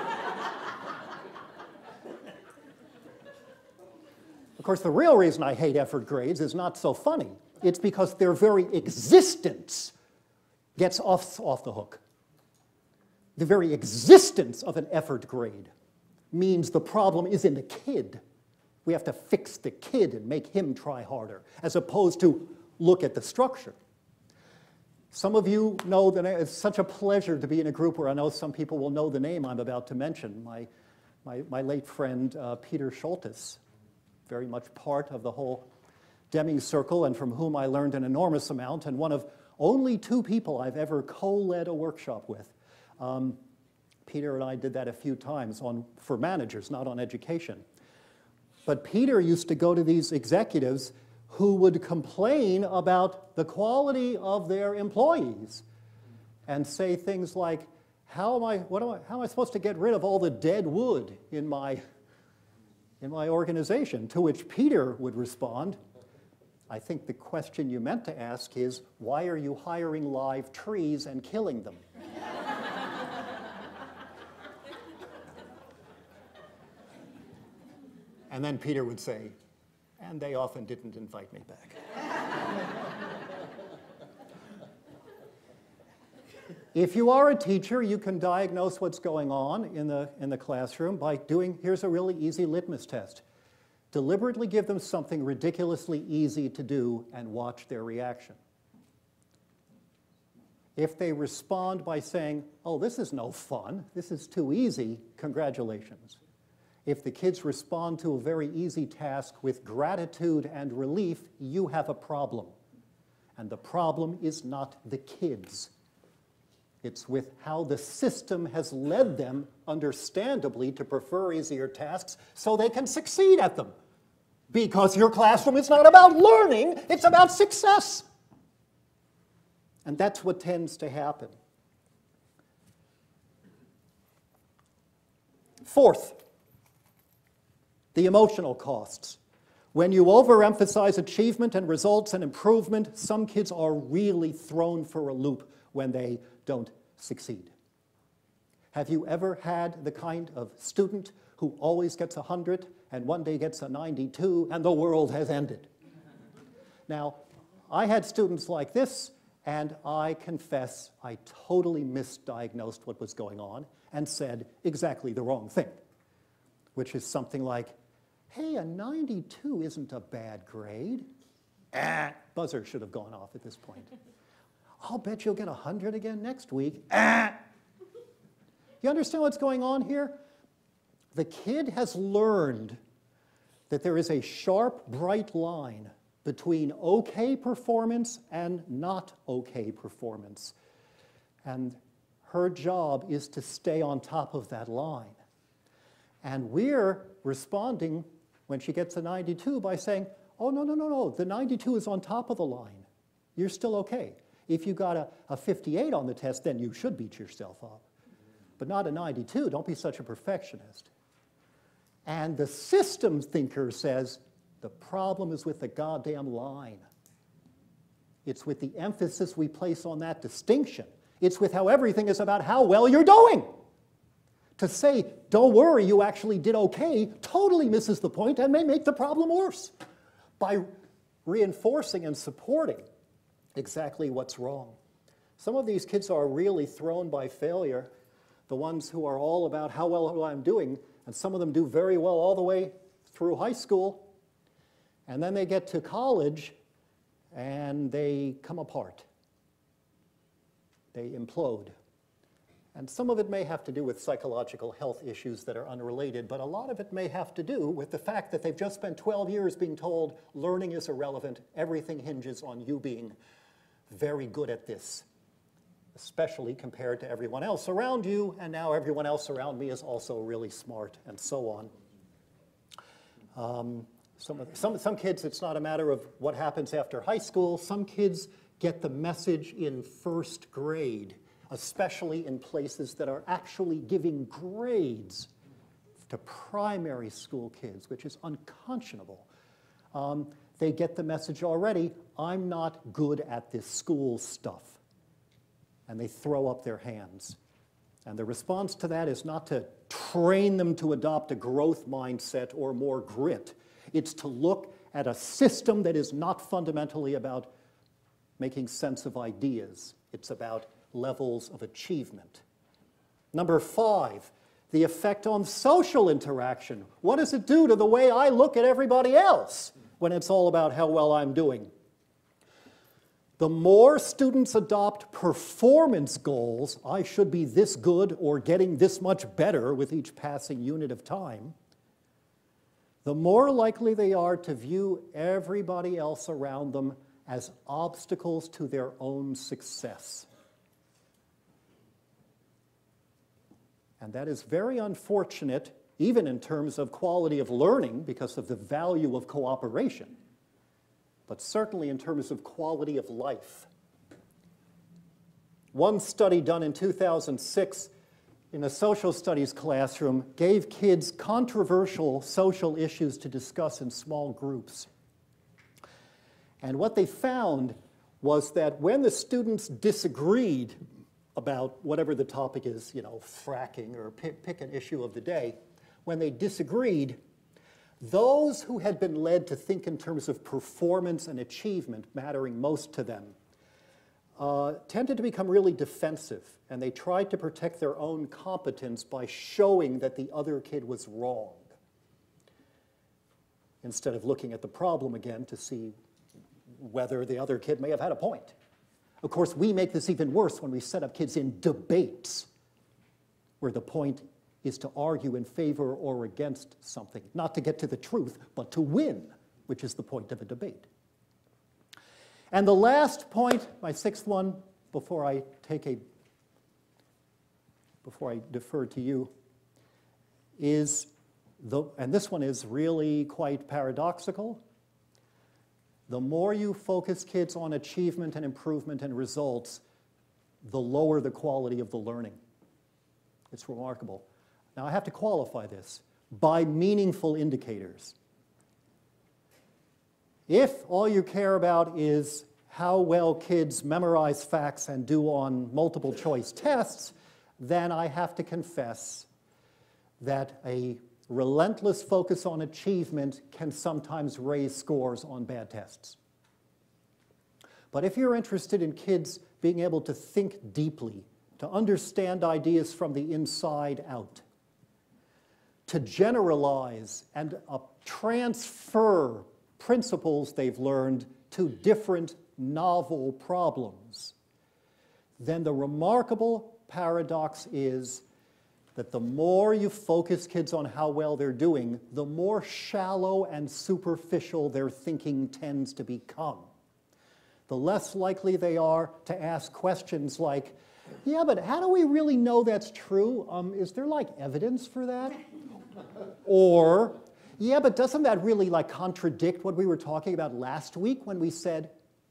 Of course, the real reason I hate effort grades is not so funny. It's because their very existence gets off, off the hook. The very existence of an effort grade means the problem is in the kid. We have to fix the kid and make him try harder, as opposed to look at the structure. Some of you know that it's such a pleasure to be in a group where I know some people will know the name I'm about to mention. My, my, my late friend, uh, Peter Schultes, very much part of the whole Deming circle and from whom I learned an enormous amount, and one of, Only two people I've ever co-led a workshop with. Um, Peter and I did that a few times on, for managers, not on education. But Peter used to go to these executives who would complain about the quality of their employees and say things like, how am I, what am I, how am I supposed to get rid of all the dead wood in my, in my organization? To which Peter would respond, I think the question you meant to ask is, why are you hiring live trees and killing them? And then Peter would say, and they often didn't invite me back. If you are a teacher, you can diagnose what's going on in the, in the classroom by doing, here's a really easy litmus test. Deliberately give them something ridiculously easy to do and watch their reaction. If they respond by saying, oh, this is no fun, this is too easy, congratulations. If the kids respond to a very easy task with gratitude and relief, you have a problem. And the problem is not the kids. It's with how the system has led them, understandably, to prefer easier tasks so they can succeed at them. Because your classroom is not about learning, it's about success. And that's what tends to happen. Fourth, the emotional costs. When you overemphasize achievement and results and improvement, some kids are really thrown for a loop when they don't succeed. Have you ever had the kind of student who always gets a hundred and one day gets a ninety-two and the world has ended? Now, I had students like this, and I confess I totally misdiagnosed what was going on and said exactly the wrong thing, which is something like, hey, a ninety-two isn't a bad grade. Ah, buzzer should have gone off at this point. I'll bet you'll get a hundred again next week. Ah. You understand what's going on here? The kid has learned that there is a sharp, bright line between okay performance and not okay performance. And her job is to stay on top of that line. And we're responding when she gets a ninety-two by saying, oh, no, no, no, no, the ninety-two is on top of the line. You're still okay. If you got a, a fifty-eight on the test, then you should beat yourself up. But not a ninety-two, don't be such a perfectionist. And the system thinker says, the problem is with the goddamn line. It's with the emphasis we place on that distinction. It's with how everything is about how well you're doing. To say, don't worry, you actually did okay, totally misses the point and may make the problem worse by reinforcing and supporting exactly what's wrong. Some of these kids are really thrown by failure, the ones who are all about how well I'm doing, and some of them do very well all the way through high school, and then they get to college and they come apart. They implode. And some of it may have to do with psychological health issues that are unrelated, but a lot of it may have to do with the fact that they've just spent twelve years being told learning is irrelevant, everything hinges on you being very good at this, especially compared to everyone else around you, and now everyone else around me is also really smart, and so on. Um, some, of the, some, some kids, it's not a matter of what happens after high school. Some kids get the message in first grade, especially in places that are actually giving grades to primary school kids, which is unconscionable. Um, they get the message already, I'm not good at this school stuff. And they throw up their hands. And the response to that is not to train them to adopt a growth mindset or more grit. It's to look at a system that is not fundamentally about making sense of ideas. It's about levels of achievement. Number five, the effect on social interaction. What does it do to the way I look at everybody else when it's all about how well I'm doing? The more students adopt performance goals, I should be this good or getting this much better with each passing unit of time, the more likely they are to view everybody else around them as obstacles to their own success. And that is very unfortunate, even in terms of quality of learning, because of the value of cooperation, but certainly in terms of quality of life. One study done in two thousand six in a social studies classroom gave kids controversial social issues to discuss in small groups. And what they found was that when the students disagreed about whatever the topic is, you know, fracking or pick, pick an issue of the day, when they disagreed, those who had been led to think in terms of performance and achievement mattering most to them uh, tended to become really defensive, and they tried to protect their own competence by showing that the other kid was wrong, instead of looking at the problem again to see whether the other kid may have had a point. Of course, we make this even worse when we set up kids in debates, where the point is to argue in favor or against something, not to get to the truth, but to win, which is the point of a debate. And the last point, my sixth one, before I take a, before I defer to you, is, the, and this one is really quite paradoxical, the more you focus kids on achievement and improvement and results, the lower the quality of the learning. It's remarkable. Now, I have to qualify this by meaningful indicators. If all you care about is how well kids memorize facts and do on multiple choice tests, then I have to confess that a relentless focus on achievement can sometimes raise scores on bad tests. But if you're interested in kids being able to think deeply, to understand ideas from the inside out, to generalize and uh, transfer principles they've learned to different novel problems, then the remarkable paradox is that the more you focus kids on how well they're doing, the more shallow and superficial their thinking tends to become. The less likely they are to ask questions like, yeah, but how do we really know that's true? Um, is there like evidence for that? Or, yeah, but doesn't that really like contradict what we were talking about last week when we said,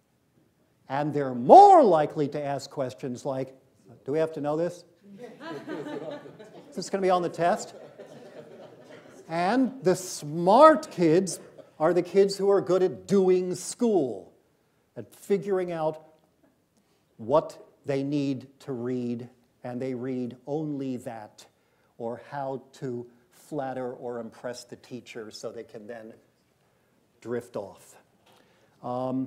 and they're more likely to ask questions like, do we have to know this? Is this going to be on the test? And the smart kids are the kids who are good at doing school, at figuring out what they need to read, and they read only that, or how to flatter or impress the teacher so they can then drift off. Um,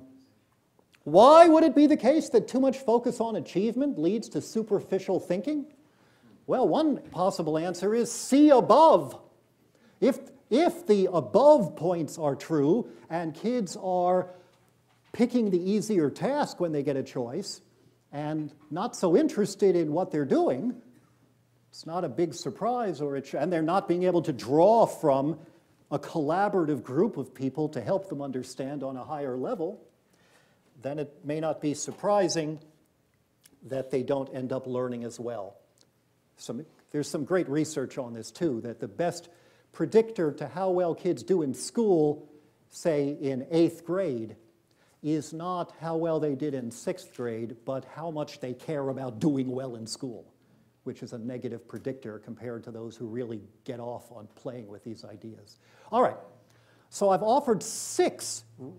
why would it be the case that too much focus on achievement leads to superficial thinking? Well, one possible answer is see above. If, if the above points are true and kids are picking the easier task when they get a choice and not so interested in what they're doing, it's not a big surprise, or it, and they're not being able to draw from a collaborative group of people to help them understand on a higher level, then it may not be surprising that they don't end up learning as well. Some, there's some great research on this too, that the best predictor to how well kids do in school, say in eighth grade, is not how well they did in sixth grade, but how much they care about doing well in school, which is a negative predictor compared to those who really get off on playing with these ideas. All right, so I've offered six,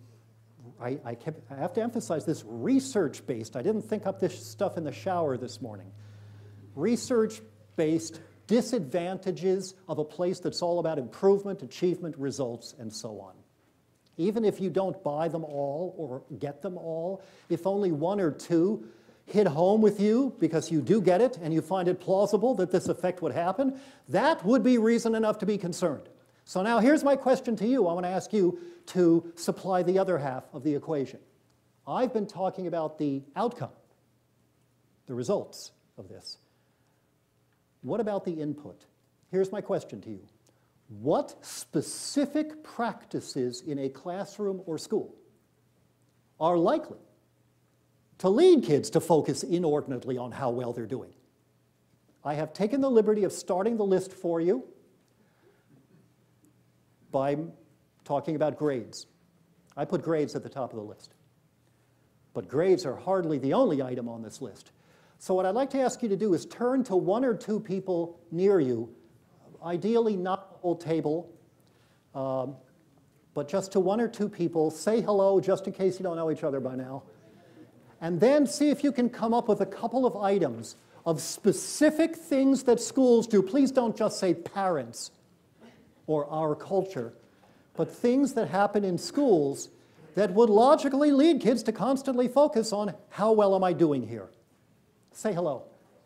I, I, kept, I have to emphasize this, research-based. I didn't think up this stuff in the shower this morning. Research-based disadvantages of a place that's all about improvement, achievement, results, and so on. Even if you don't buy them all or get them all, if only one or two hit home with you because you do get it and you find it plausible that this effect would happen, that would be reason enough to be concerned. So now here's my question to you. I want to ask you to supply the other half of the equation. I've been talking about the outcome, the results of this. What about the input? Here's my question to you. What specific practices in a classroom or school are likely to lead kids to focus inordinately on how well they're doing. I have taken the liberty of starting the list for you by talking about grades. I put grades at the top of the list. But grades are hardly the only item on this list. So what I'd like to ask you to do is turn to one or two people near you, ideally not the whole table, um, but just to one or two people. Say hello, just in case you don't know each other by now. And then see if you can come up with a couple of items of specific things that schools do. Please don't just say parents or our culture, but things that happen in schools that would logically lead kids to constantly focus on how well am I doing here. Say hello.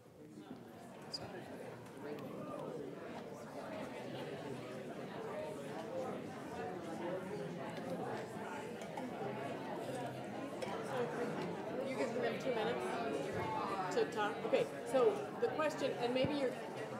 You give them two minutes to talk? Okay, so the question, and maybe you're,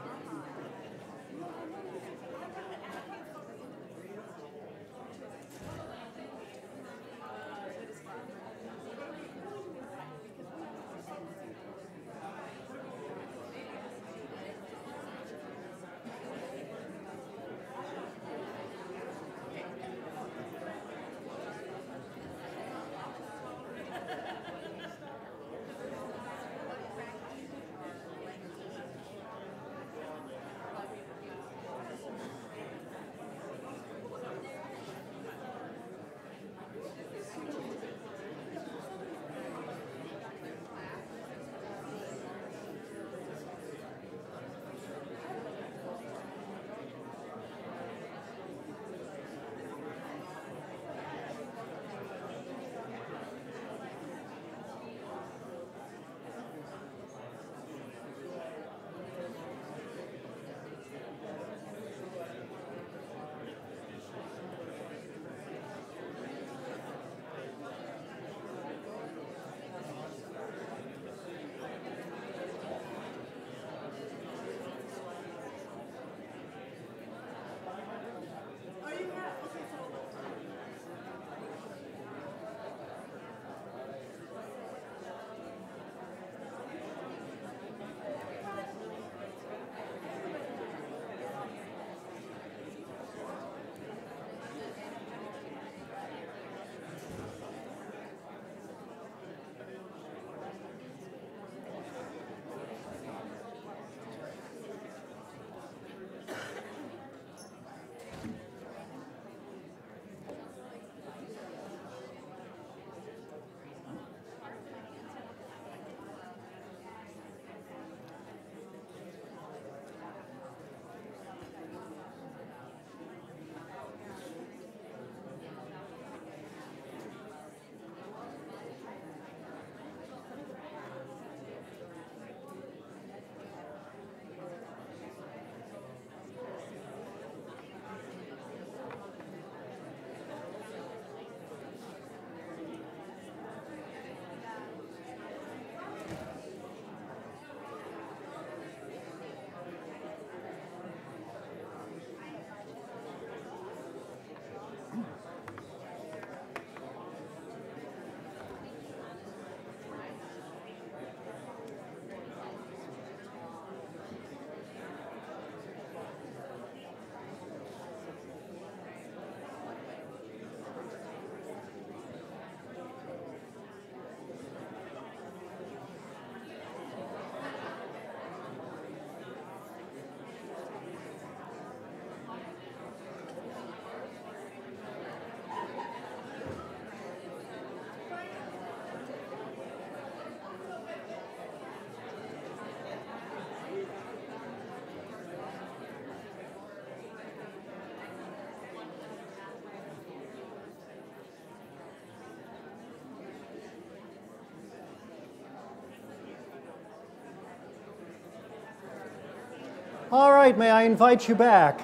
All right, may I invite you back?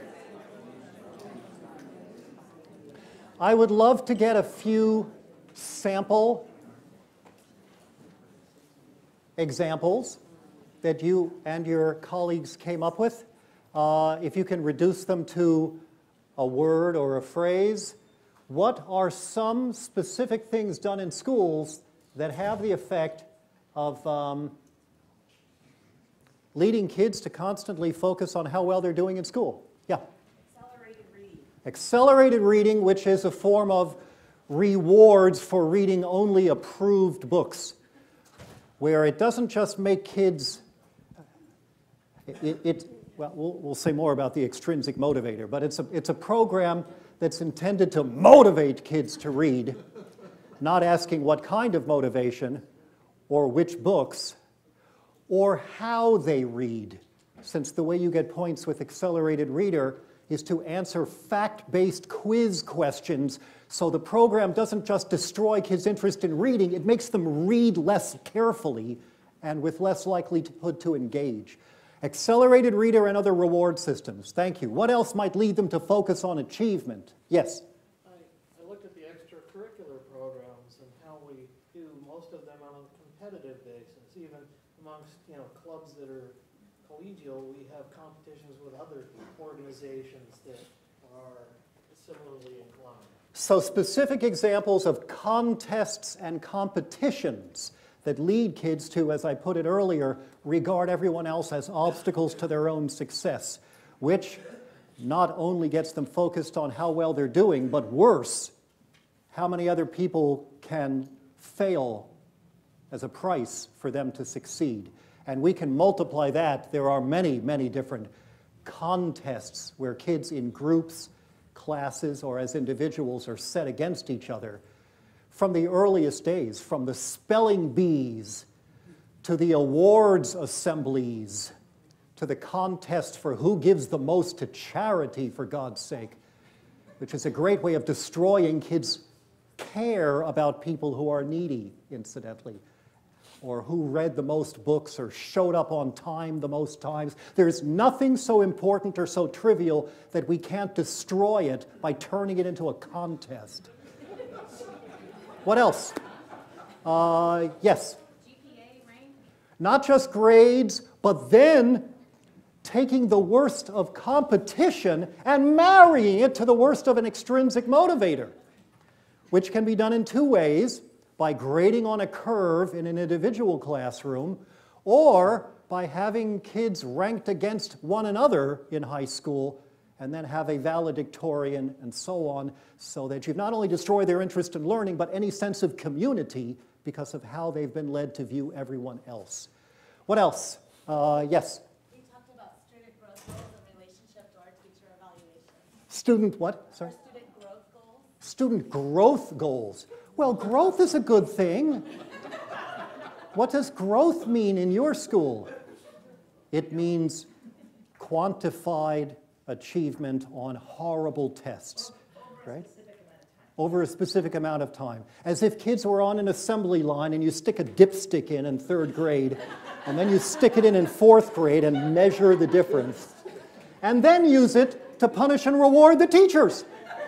I would love to get a few sample examples that you and your colleagues came up with. Uh, if you can reduce them to a word or a phrase, what are some specific things done in schools that have the effect of um, leading kids to constantly focus on how well they're doing in school? Yeah? Accelerated reading. Accelerated reading, which is a form of rewards for reading only approved books, where it doesn't just make kids, it, it well, well, we'll say more about the extrinsic motivator, but it's a, it's a program that's intended to motivate kids to read, not asking what kind of motivation or which books or how they read, since the way you get points with Accelerated Reader is to answer fact-based quiz questions, so the program doesn't just destroy kids' interest in reading, it makes them read less carefully and with less likelihood to engage. Accelerated Reader and other reward systems. Thank you. What else might lead them to focus on achievement? Yes? I, I looked at the extracurricular programs and how we do most of them on a competitive basis. Even amongst, you know, clubs that are collegial, we have competitions with other organizations that are similarly inclined. So specific examples of contests and competitions that lead kids to, as I put it earlier, regard everyone else as obstacles to their own success, which not only gets them focused on how well they're doing, but worse, how many other people can fail as a price for them to succeed. And we can multiply that. There are many, many different contests where kids in groups, classes, or as individuals are set against each other. From the earliest days, from the spelling bees to the awards assemblies to the contest for who gives the most to charity, for God's sake, which is a great way of destroying kids' care about people who are needy, incidentally, or who read the most books or showed up on time the most times. There's nothing so important or so trivial that we can't destroy it by turning it into a contest. What else? Uh, yes? G P A rank. Not just grades, but then taking the worst of competition and marrying it to the worst of an extrinsic motivator, which can be done in two ways: by grading on a curve in an individual classroom, or by having kids ranked against one another in high school and then have a valedictorian and so on, so that you've not only destroyed their interest in learning, but any sense of community because of how they've been led to view everyone else. What else? Uh, yes? We talked about student growth goals in relationship to our teacher evaluation. Student what? Our Sorry? student growth goals. Student growth goals. Well, growth is a good thing. What does growth mean in your school? It means quantified achievement on horrible tests, right? Over a specific amount of time. As if kids were on an assembly line and you stick a dipstick in in third grade, and then you stick it in in fourth grade and measure the difference, and then use it to punish and reward the teachers.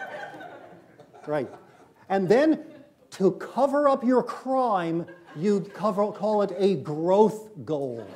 Right. And then to cover up your crime, you cover, call it a growth goal.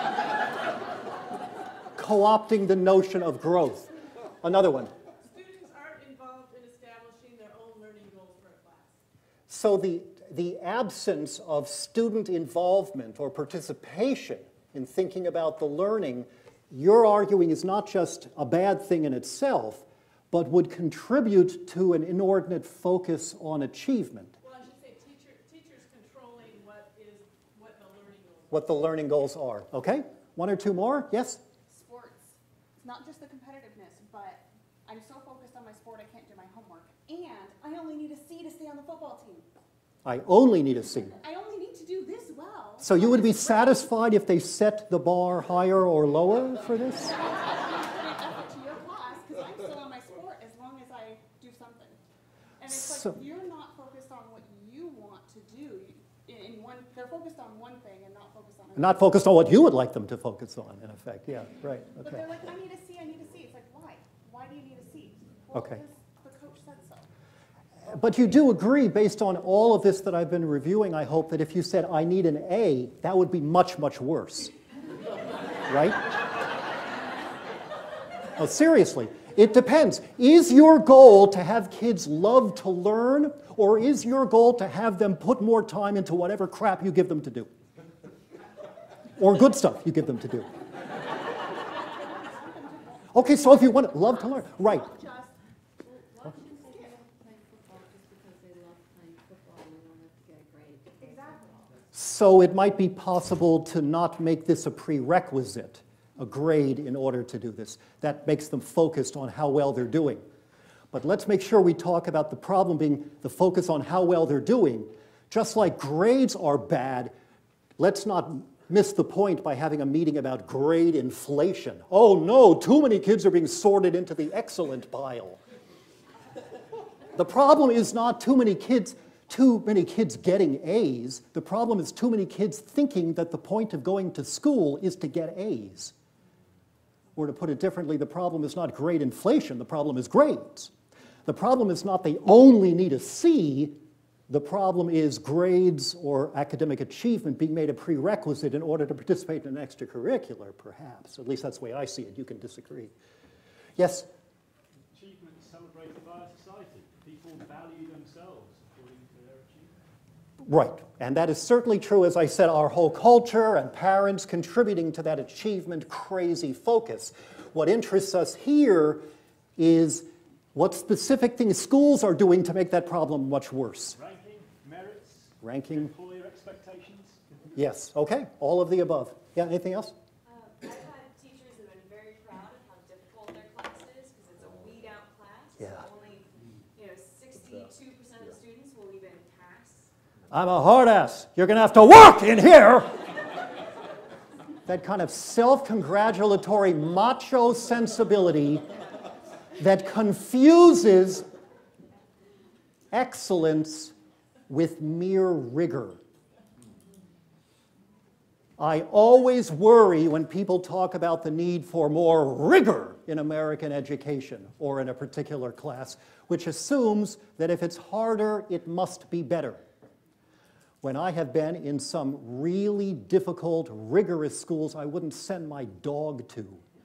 Co-opting the notion of growth. Another one. Students aren't involved in establishing their own learning goals for a class. So the, the absence of student involvement or participation in thinking about the learning, you're arguing is not just a bad thing in itself, but would contribute to an inordinate focus on achievement. Well, I should say teacher, teachers controlling what is what the learning goals. What the learning goals are. Okay? One or two more? Yes? Sports. It's not just the competitiveness, but I'm so focused on my sport I can't do my homework. And I only need a C to stay on the football team. I only need a C. I only need to do this well. So you would be This grade. satisfied if they set the bar higher or lower for this? Put an effort to your class because I'm still on my sport as long as I do something. And it's So- like you're not focused on what you want to do. In, in one, they're focused on one thing and not focused on another. Not focused on what you would like them to focus on, in effect. Yeah, right. But Okay. they're like, I need a C, I need a C. It's like, why? Why do you need a C? Well, Okay. because the coach said so. But you do agree, based on all of this that I've been reviewing, I hope, that if you said, I need an A, that would be much, much worse. Right? Oh, seriously. It depends. Is your goal to have kids love to learn, or is your goal to have them put more time into whatever crap you give them to do? Or good stuff you give them to do? Okay, so if you want to love to learn, right. Why shouldn't they be able to play football just because they love playing football and they don't have to get a grade? Exactly. So it might be possible to not make this a prerequisite, a grade in order to do this. That makes them focused on how well they're doing. But let's make sure we talk about the problem being the focus on how well they're doing. Just like grades are bad, let's not miss the point by having a meeting about grade inflation. Oh no, too many kids are being sorted into the excellent pile. The problem is not too many kids, too many kids getting A's. The problem is too many kids thinking that the point of going to school is to get A's. Or to put it differently, the problem is not grade inflation, the problem is grades. The problem is not they only need a C, the problem is grades or academic achievement being made a prerequisite in order to participate in an extracurricular, perhaps. At least that's the way I see it. You can disagree. Yes? Achievement is celebrated by our society. People value themselves according to their achievement. Right. And that is certainly true, as I said, our whole culture and parents contributing to that achievement crazy focus. What interests us here is what specific things schools are doing to make that problem much worse. Ranking, merits, Ranking. employer expectations. Yes. Okay. All of the above. Yeah, anything else? Uh, I've had teachers that have been very proud of how difficult their class is because it's a weed-out class. Yeah. So only, you know, sixty-two percent of the students will even pass. I'm a hard ass. You're going to have to work in here. That kind of self-congratulatory macho sensibility that confuses excellence with mere rigor. I always worry when people talk about the need for more rigor in American education or in a particular class, which assumes that if it's harder, it must be better. When I have been in some really difficult, rigorous schools I wouldn't send my dog to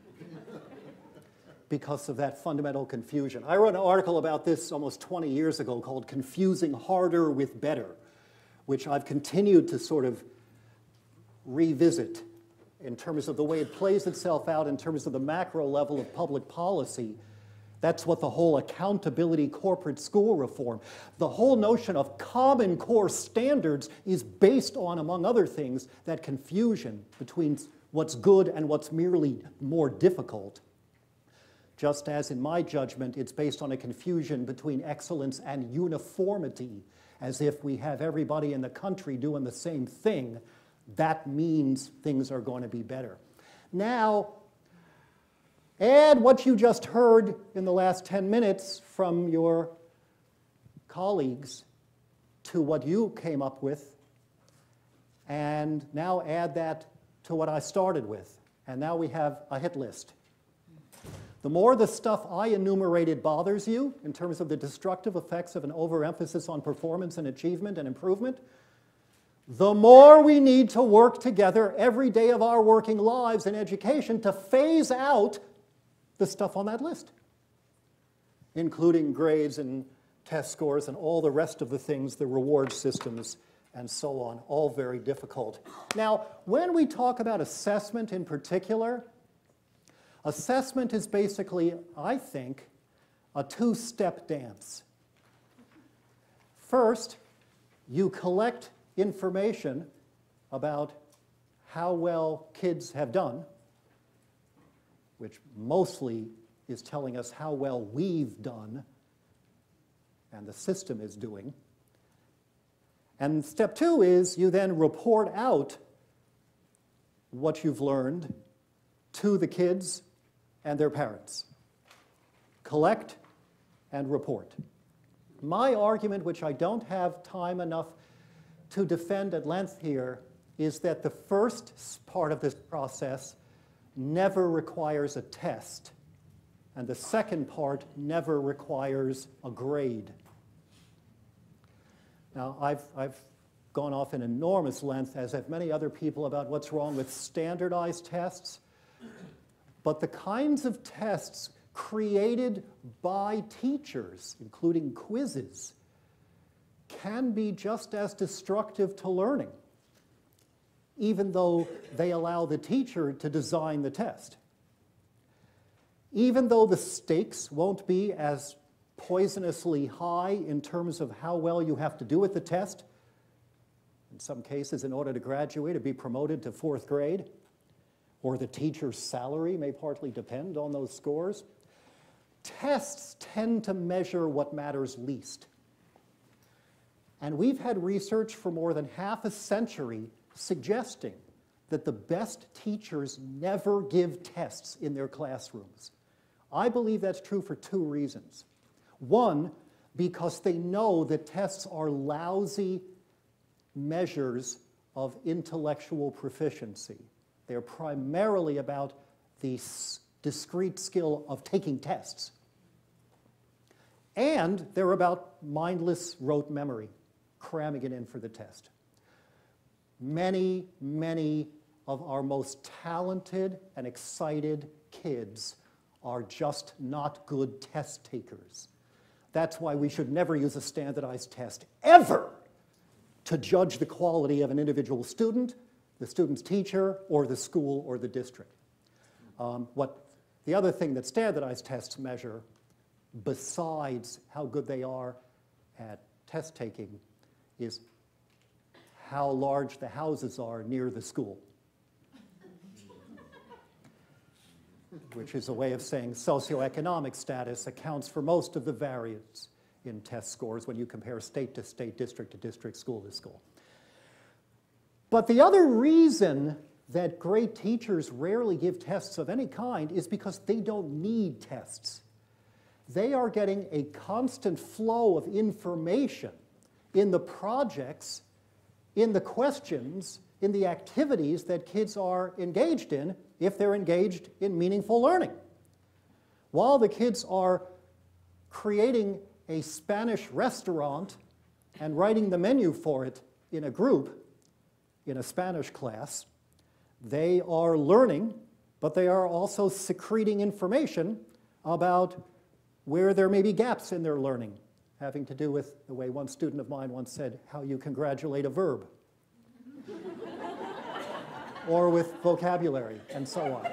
because of that fundamental confusion. I wrote an article about this almost twenty years ago called Confusing Harder with Better, which I've continued to sort of revisit in terms of the way it plays itself out in terms of the macro level of public policy. That's what the whole accountability corporate school reform, the whole notion of common core standards is based on, among other things, that confusion between what's good and what's merely more difficult. Just as, in my judgment, it's based on a confusion between excellence and uniformity, as if we have everybody in the country doing the same thing, that means things are going to be better. Now, add what you just heard in the last ten minutes from your colleagues to what you came up with, and now add that to what I started with. And now we have a hit list. The more the stuff I enumerated bothers you in terms of the destructive effects of an overemphasis on performance and achievement and improvement, the more we need to work together every day of our working lives in education to phase out the stuff on that list, including grades and test scores and all the rest of the things, the reward systems, and so on, all very difficult. Now, when we talk about assessment in particular, assessment is basically, I think, a two-step dance. First, you collect information about how well kids have done, which mostly is telling us how well we've done and the system is doing. And step two is you then report out what you've learned to the kids and their parents. Collect and report. My argument, which I don't have time enough to defend at length here, is that the first part of this process never requires a test, and the second part never requires a grade. Now, I've, I've gone off in enormous length, as have many other people, about what's wrong with standardized tests, but the kinds of tests created by teachers, including quizzes, can be just as destructive to learning, even though they allow the teacher to design the test. Even though the stakes won't be as poisonously high in terms of how well you have to do at the test, in some cases, in order to graduate or be promoted to fourth grade, or the teacher's salary may partly depend on those scores, tests tend to measure what matters least. And we've had research for more than half a century suggesting that the best teachers never give tests in their classrooms. I believe that's true for two reasons. One, because they know that tests are lousy measures of intellectual proficiency. They're primarily about the discrete skill of taking tests. And they're about mindless rote memory, cramming it in for the test. Many, many of our most talented and excited kids are just not good test takers. That's why we should never use a standardized test, ever, to judge the quality of an individual student, the student's teacher, or the school or the district. Um, what, the other thing that standardized tests measure, besides how good they are at test taking, is how large the houses are near the school, which is a way of saying socioeconomic status accounts for most of the variance in test scores when you compare state to state, district to district, school to school. But the other reason that great teachers rarely give tests of any kind is because they don't need tests. They are getting a constant flow of information in the projects, in the questions, in the activities that kids are engaged in if they're engaged in meaningful learning. While the kids are creating a Spanish restaurant and writing the menu for it in a group, in a Spanish class, they are learning, but they are also secreting information about where there may be gaps in their learning, having to do with the way one student of mine once said, how you congratulate a verb, or with vocabulary, and so on.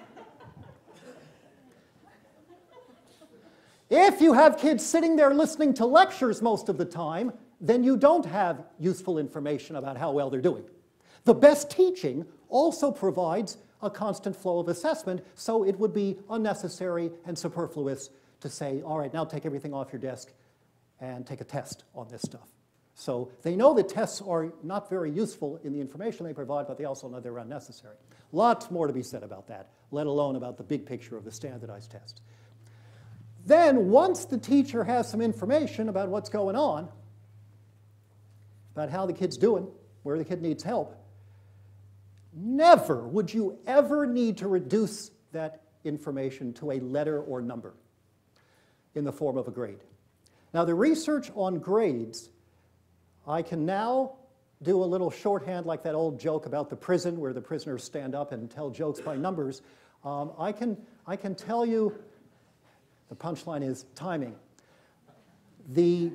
If you have kids sitting there listening to lectures most of the time, then you don't have useful information about how well they're doing. The best teaching also provides a constant flow of assessment, so it would be unnecessary and superfluous to say, all right, now take everything off your desk and take a test on this stuff. So they know that tests are not very useful in the information they provide, but they also know they're unnecessary. Lots more to be said about that, let alone about the big picture of the standardized test. Then, once the teacher has some information about what's going on, about how the kid's doing, where the kid needs help, never would you ever need to reduce that information to a letter or number in the form of a grade. Now, the research on grades, I can now do a little shorthand like that old joke about the prison where the prisoners stand up and tell jokes by numbers. Um, I can, I can tell you, the punchline is timing. The,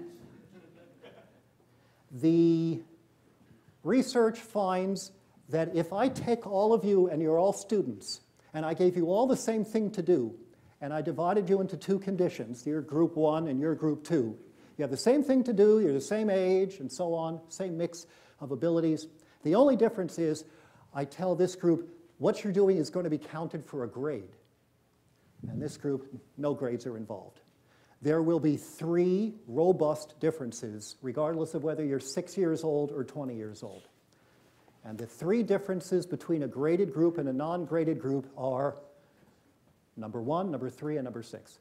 the research finds that if I take all of you, and you're all students, and I gave you all the same thing to do, and I divided you into two conditions, you're group one and you're group two. You have the same thing to do, you're the same age, and so on, same mix of abilities. The only difference is I tell this group, what you're doing is going to be counted for a grade. And this group, no grades are involved. There will be three robust differences, regardless of whether you're six years old or twenty years old. And the three differences between a graded group and a non-graded group are number one, number three, and number six.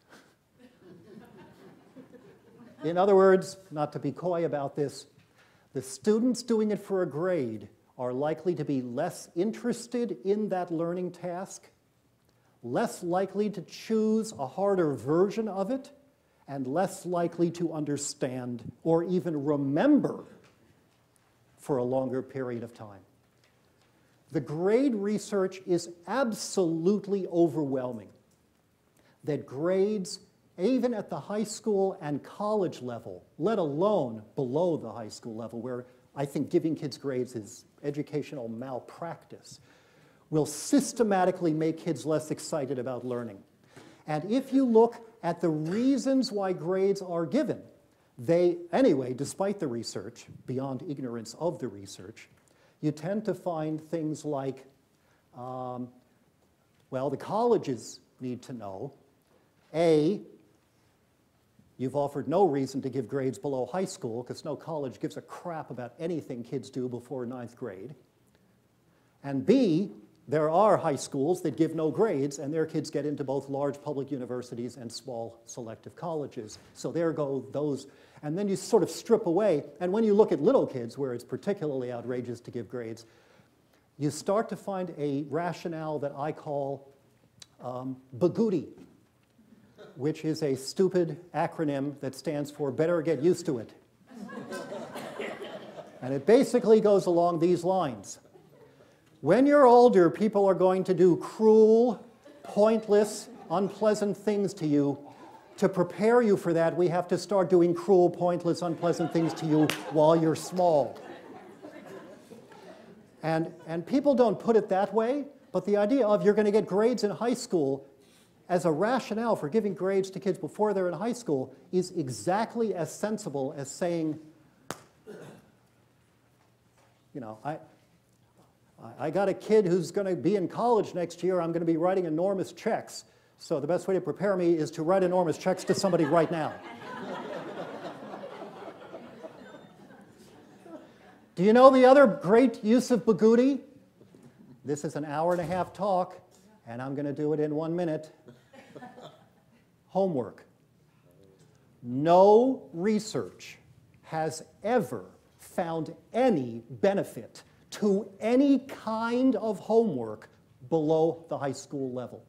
In other words, not to be coy about this, the students doing it for a grade are likely to be less interested in that learning task, less likely to choose a harder version of it, and less likely to understand or even remember for a longer period of time. The grade research is absolutely overwhelming. that grades, even at the high school and college level, let alone below the high school level, where I think giving kids grades is educational malpractice, will systematically make kids less excited about learning. And if you look at the reasons why grades are given, they, anyway, despite the research, beyond ignorance of the research, you tend to find things like, um, well, the colleges need to know, A, you've offered no reason to give grades below high school because no college gives a crap about anything kids do before ninth grade. And B, there are high schools that give no grades and their kids get into both large public universities and small selective colleges. So there go those. And then you sort of strip away. And when you look at little kids, where it's particularly outrageous to give grades, you start to find a rationale that I call um, bagooty, which is a stupid acronym that stands for better get used to it. And it basically goes along these lines. When you're older, people are going to do cruel, pointless, unpleasant things to you. To prepare you for that, we have to start doing cruel, pointless, unpleasant things to you while you're small. And, and people don't put it that way, but the idea of you're going to get grades in high school as a rationale for giving grades to kids before they're in high school is exactly as sensible as saying, you know, I, I got a kid who's going to be in college next year. I'm going to be writing enormous checks. So the best way to prepare me is to write enormous checks to somebody right now. Do you know the other great use of bagooty? This is an hour and a half talk, and I'm going to do it in one minute. Homework. No research has ever found any benefit to any kind of homework below the high school level.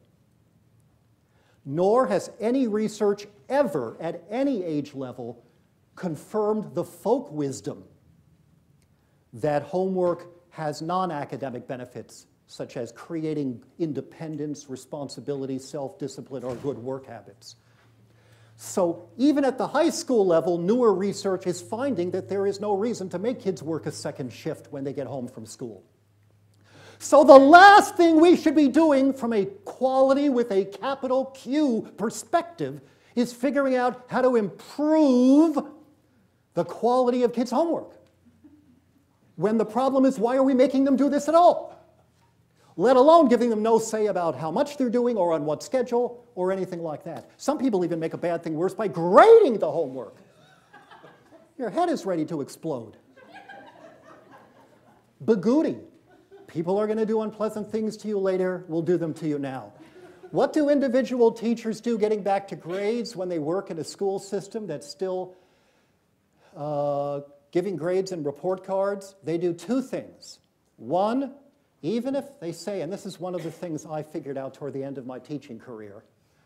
Nor has any research ever, at any age level, confirmed the folk wisdom that homework has non-academic benefits, such as creating independence, responsibility, self-discipline, or good work habits. So even at the high school level, newer research is finding that there is no reason to make kids work a second shift when they get home from school. So the last thing we should be doing from a quality with a capital Q perspective is figuring out how to improve the quality of kids' homework. When the problem is, why are we making them do this at all? Let alone giving them no say about how much they're doing or on what schedule or anything like that. Some people even make a bad thing worse by grading the homework. Your head is ready to explode. Bagooty. People are going to do unpleasant things to you later. We'll do them to you now. What do individual teachers do getting back to grades when they work in a school system that's still uh, giving grades and report cards? They do two things. One, even if they say, and this is one of the things I figured out toward the end of my teaching career,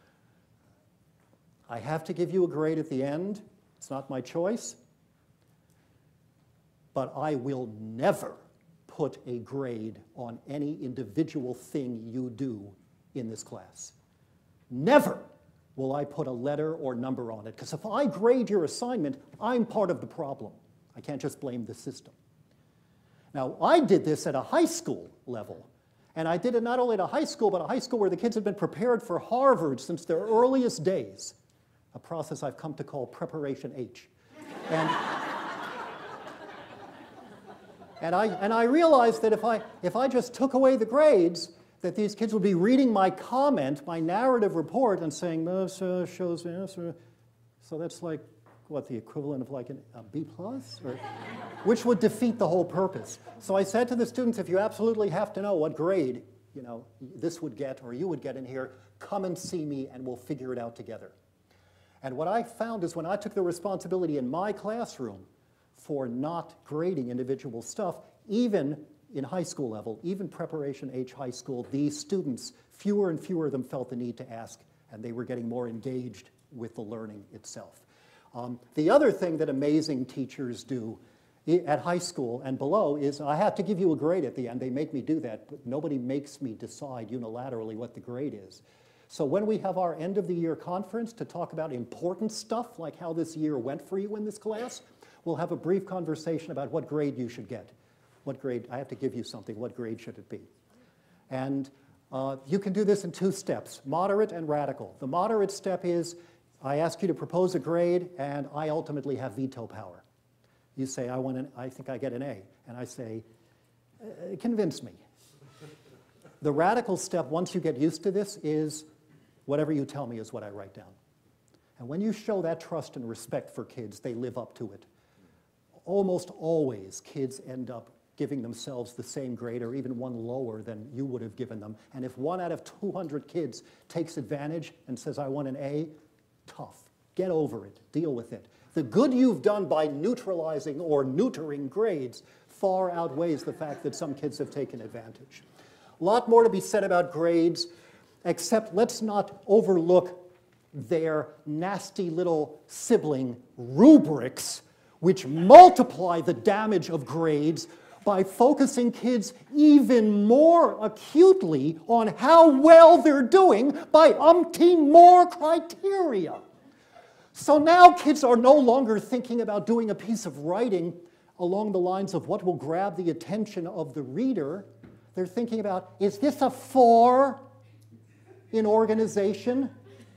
I have to give you a grade at the end. It's not my choice. But I will never put a grade on any individual thing you do in this class. Never will I put a letter or number on it, because if I grade your assignment, I'm part of the problem. I can't just blame the system. Now, I did this at a high school level, and I did it not only at a high school, but a high school where the kids had been prepared for Harvard since their earliest days, a process I've come to call preparation H. And, and, I, and I realized that if I, if I just took away the grades, that these kids would be reading my comment, my narrative report, and saying, this uh, shows, uh, so that's like, what, the equivalent of like an, a B plus? Or, which would defeat the whole purpose. So I said to the students, if you absolutely have to know what grade, you know, this would get or you would get in here, come and see me and we'll figure it out together. And what I found is when I took the responsibility in my classroom for not grading individual stuff, even in high school level, even preparation H high school, these students, fewer and fewer of them felt the need to ask, and they were getting more engaged with the learning itself. Um, the other thing that amazing teachers do at high school and below is I have to give you a grade at the end. They make me do that, but nobody makes me decide unilaterally what the grade is. So when we have our end of the year conference to talk about important stuff like how this year went for you in this class, we'll have a brief conversation about what grade you should get. What grade, I have to give you something, what grade should it be? And uh, you can do this in two steps, moderate and radical. The moderate step is, I ask you to propose a grade and I ultimately have veto power. You say, I, want an, I think I get an A. And I say, uh, convince me. The radical step, once you get used to this, is whatever you tell me is what I write down. And when you show that trust and respect for kids, they live up to it. Almost always, kids end up giving themselves the same grade or even one lower than you would have given them. And if one out of two hundred kids takes advantage and says, I want an A, tough. Get over it. Deal with it. The good you've done by neutralizing or neutering grades far outweighs the fact that some kids have taken advantage. A lot more to be said about grades, except let's not overlook their nasty little sibling rubrics, which multiply the damage of grades by focusing kids even more acutely on how well they're doing by umpteen more criteria. So now kids are no longer thinking about doing a piece of writing along the lines of what will grab the attention of the reader. They're thinking about, is this a four in organization?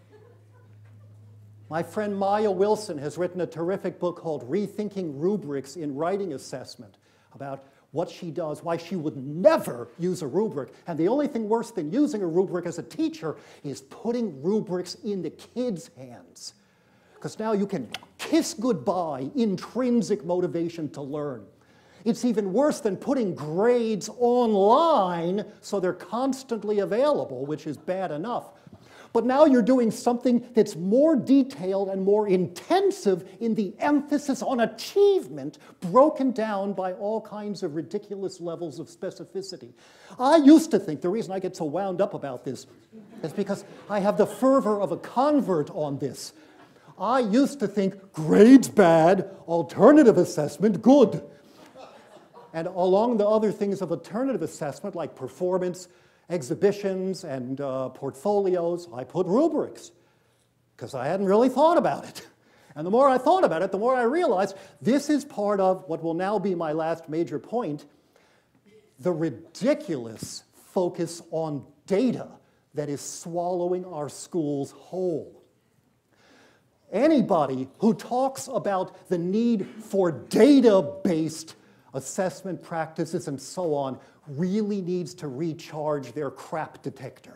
My friend Maya Wilson has written a terrific book called Rethinking Rubrics in Writing Assessment about what she does, why she would never use a rubric. And the only thing worse than using a rubric as a teacher is putting rubrics in the kids' hands. Because now you can kiss goodbye intrinsic motivation to learn. It's even worse than putting grades online so they're constantly available, which is bad enough. But now you're doing something that's more detailed and more intensive in the emphasis on achievement, broken down by all kinds of ridiculous levels of specificity. I used to think, the reason I get so wound up about this is because I have the fervor of a convert on this. I used to think grades bad, alternative assessment good. And along the other things of alternative assessment, like performance, exhibitions, and uh, portfolios, I put rubrics, because I hadn't really thought about it. And the more I thought about it, the more I realized this is part of what will now be my last major point, the ridiculous focus on data that is swallowing our schools whole. Anybody who talks about the need for data-based assessment practices and so on really needs to recharge their crap detector.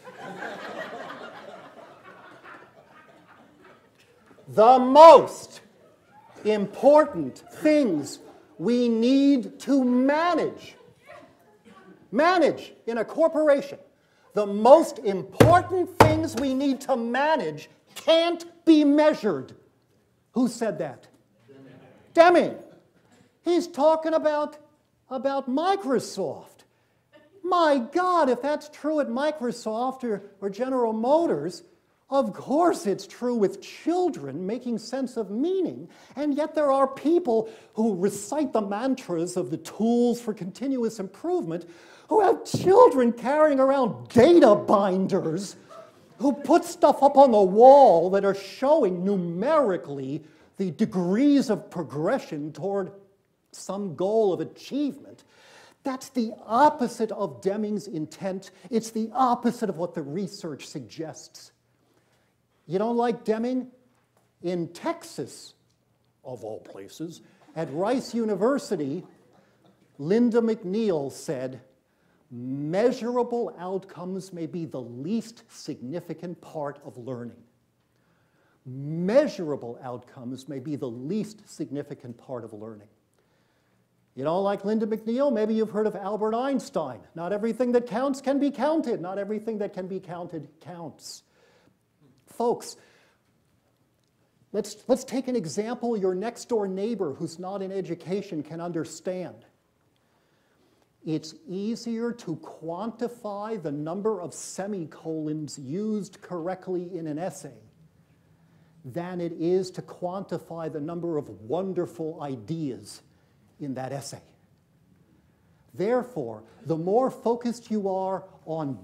The most important things we need to manage, manage in a corporation, the most important things we need to manage can't be measured. Who said that? Deming. Deming. He's talking about, about Microsoft. My God, if that's true at Microsoft or, or General Motors, of course it's true with children making sense of meaning. And yet there are people who recite the mantras of the tools for continuous improvement who have children carrying around data binders who put stuff up on the wall that are showing numerically the degrees of progression toward some goal of achievement. That's the opposite of Deming's intent. It's the opposite of what the research suggests. You don't like Deming? In Texas, of all places, at Rice University, Linda McNeil said, measurable outcomes may be the least significant part of learning. Measurable outcomes may be the least significant part of learning. You don't like Linda McNeil? Maybe you've heard of Albert Einstein. Not everything that counts can be counted. Not everything that can be counted counts. Folks, let's, let's take an example your next door neighbor who's not in education can understand. It's easier to quantify the number of semicolons used correctly in an essay than it is to quantify the number of wonderful ideas in that essay. Therefore, the more focused you are on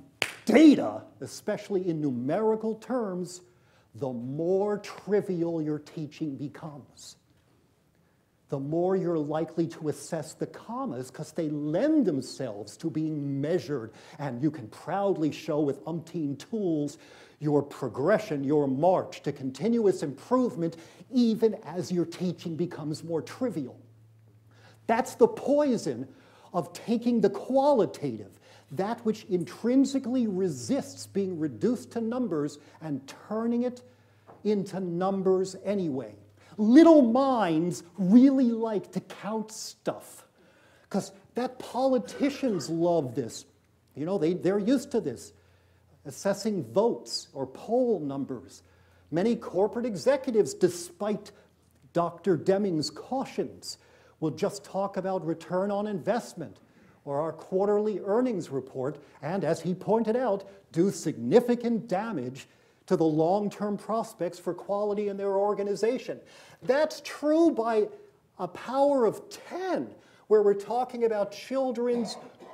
data, especially in numerical terms, the more trivial your teaching becomes. The more you're likely to assess the commas because they lend themselves to being measured, and you can proudly show with umpteen tools your progression, your march to continuous improvement, even as your teaching becomes more trivial. That's the poison of taking the qualitative, that which intrinsically resists being reduced to numbers, and turning it into numbers anyway. Little minds really like to count stuff, because that politicians love this. You know, they, they're used to this, assessing votes or poll numbers. Many corporate executives, despite Doctor Deming's cautions, will just talk about return on investment or our quarterly earnings report, and as he pointed out, do significant damage to the long-term prospects for quality in their organization. That's true by a power of ten, where we're talking about children's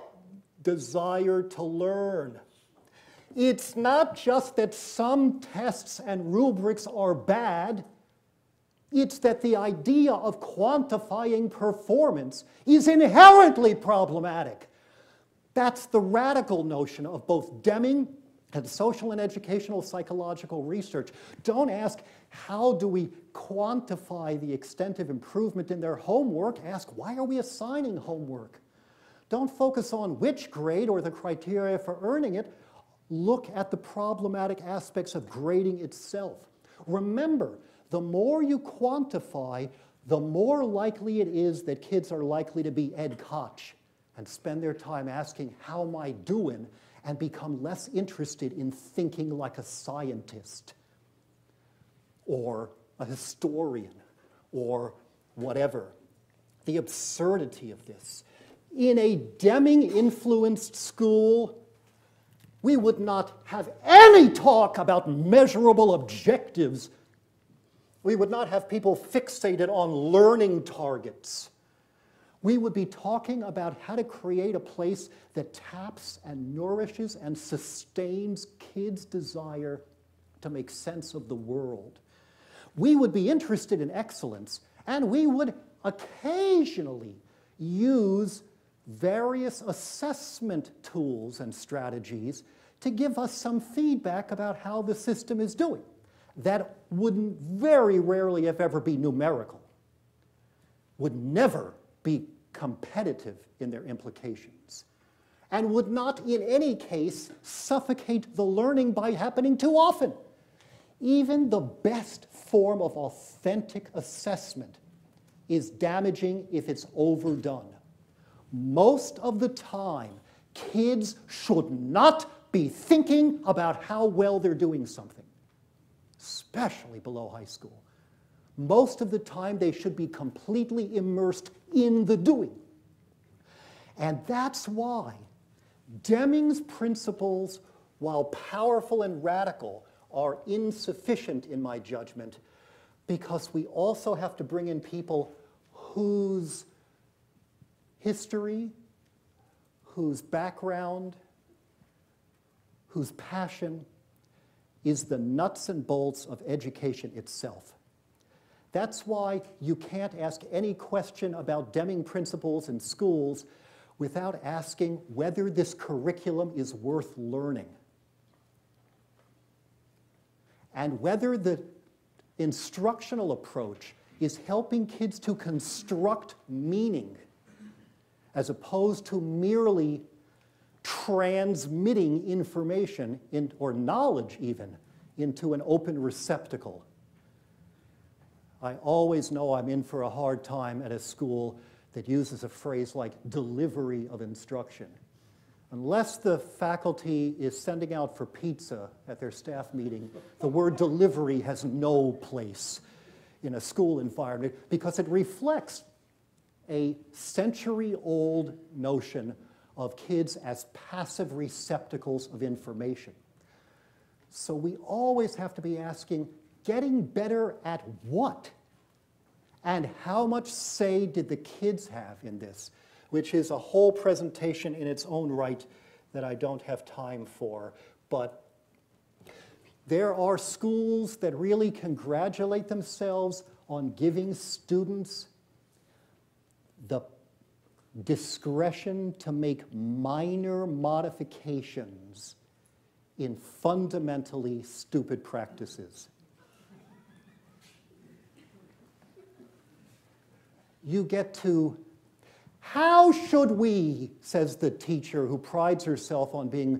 desire to learn. It's not just that some tests and rubrics are bad, it's that the idea of quantifying performance is inherently problematic. That's the radical notion of both Deming and social and educational psychological research. Don't ask, how do we quantify the extent of improvement in their homework? Ask, why are we assigning homework? Don't focus on which grade or the criteria for earning it. Look at the problematic aspects of grading itself. Remember, the more you quantify, the more likely it is that kids are likely to be Ed Koch and spend their time asking, how am I doing? And become less interested in thinking like a scientist or a historian or whatever. The absurdity of this. In a Deming-influenced school, we would not have any talk about measurable objectives. We would not have people fixated on learning targets. We would be talking about how to create a place that taps and nourishes and sustains kids' desire to make sense of the world. We would be interested in excellence, and we would occasionally use various assessment tools and strategies to give us some feedback about how the system is doing. That wouldn't very rarely, if ever, be numerical, would never be competitive in their implications, and would not in any case suffocate the learning by happening too often. Even the best form of authentic assessment is damaging if it's overdone. Most of the time, kids should not be thinking about how well they're doing something, especially below high school. Most of the time, they should be completely immersed in the doing. And that's why Deming's principles, while powerful and radical, are insufficient in my judgment, because we also have to bring in people whose history, whose background, whose passion is the nuts and bolts of education itself. That's why you can't ask any question about Deming principles in schools without asking whether this curriculum is worth learning, and whether the instructional approach is helping kids to construct meaning as opposed to merely transmitting information in, or knowledge even, into an open receptacle. I always know I'm in for a hard time at a school that uses a phrase like delivery of instruction. Unless the faculty is sending out for pizza at their staff meeting, the word delivery has no place in a school environment because it reflects a century-old notion of kids as passive receptacles of information. So we always have to be asking, getting better at what? And how much say did the kids have in this? Which is a whole presentation in its own right that I don't have time for. But there are schools that really congratulate themselves on giving students the discretion to make minor modifications in fundamentally stupid practices. You get to, how should we, says the teacher who prides herself on being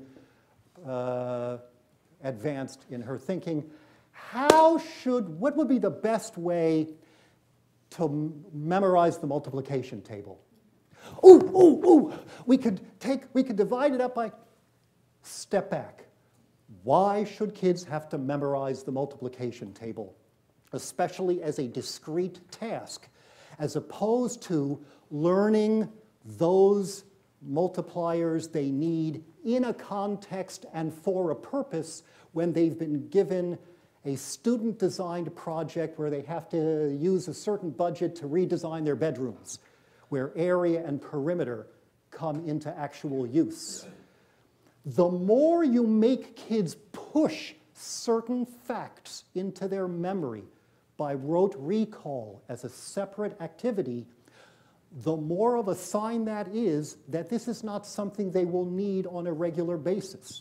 uh, advanced in her thinking, how should, what would be the best way to m- memorize the multiplication table? Ooh, ooh, ooh, we could take, we could divide it up by, step back. Why should kids have to memorize the multiplication table, especially as a discrete task, as opposed to learning those multipliers they need in a context and for a purpose when they've been given a student-designed project where they have to use a certain budget to redesign their bedrooms, where area and perimeter come into actual use. The more you make kids push certain facts into their memory by rote recall as a separate activity, the more of a sign that is that this is not something they will need on a regular basis.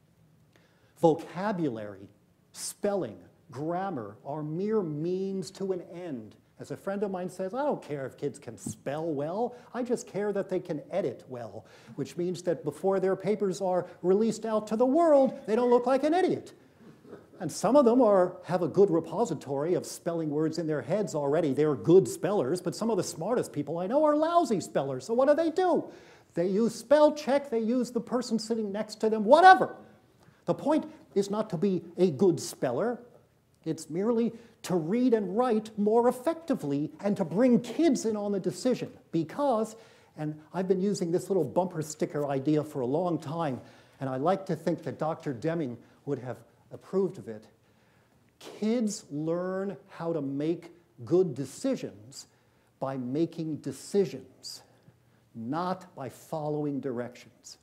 Vocabulary, spelling, grammar are mere means to an end. As a friend of mine says, I don't care if kids can spell well, I just care that they can edit well, which means that before their papers are released out to the world, they don't look like an idiot. And some of them are, have a good repository of spelling words in their heads already. They're good spellers, but some of the smartest people I know are lousy spellers. So what do they do? They use spell check, they use the person sitting next to them, whatever. The point is not to be a good speller. It's merely to read and write more effectively and to bring kids in on the decision. Because, and I've been using this little bumper sticker idea for a long time, and I like to think that Doctor Deming would have approved of it. Kids learn how to make good decisions by making decisions, not by following directions.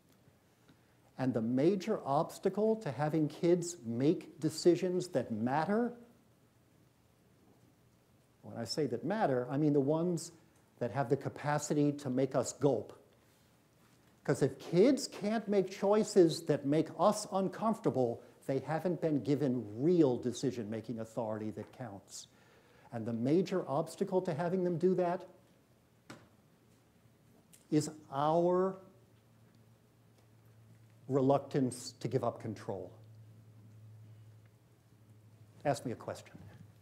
And the major obstacle to having kids make decisions that matter, when I say that matter, I mean the ones that have the capacity to make us gulp. Because if kids can't make choices that make us uncomfortable, they haven't been given real decision-making authority that counts. And the major obstacle to having them do that is our reluctance to give up control. Ask me a question.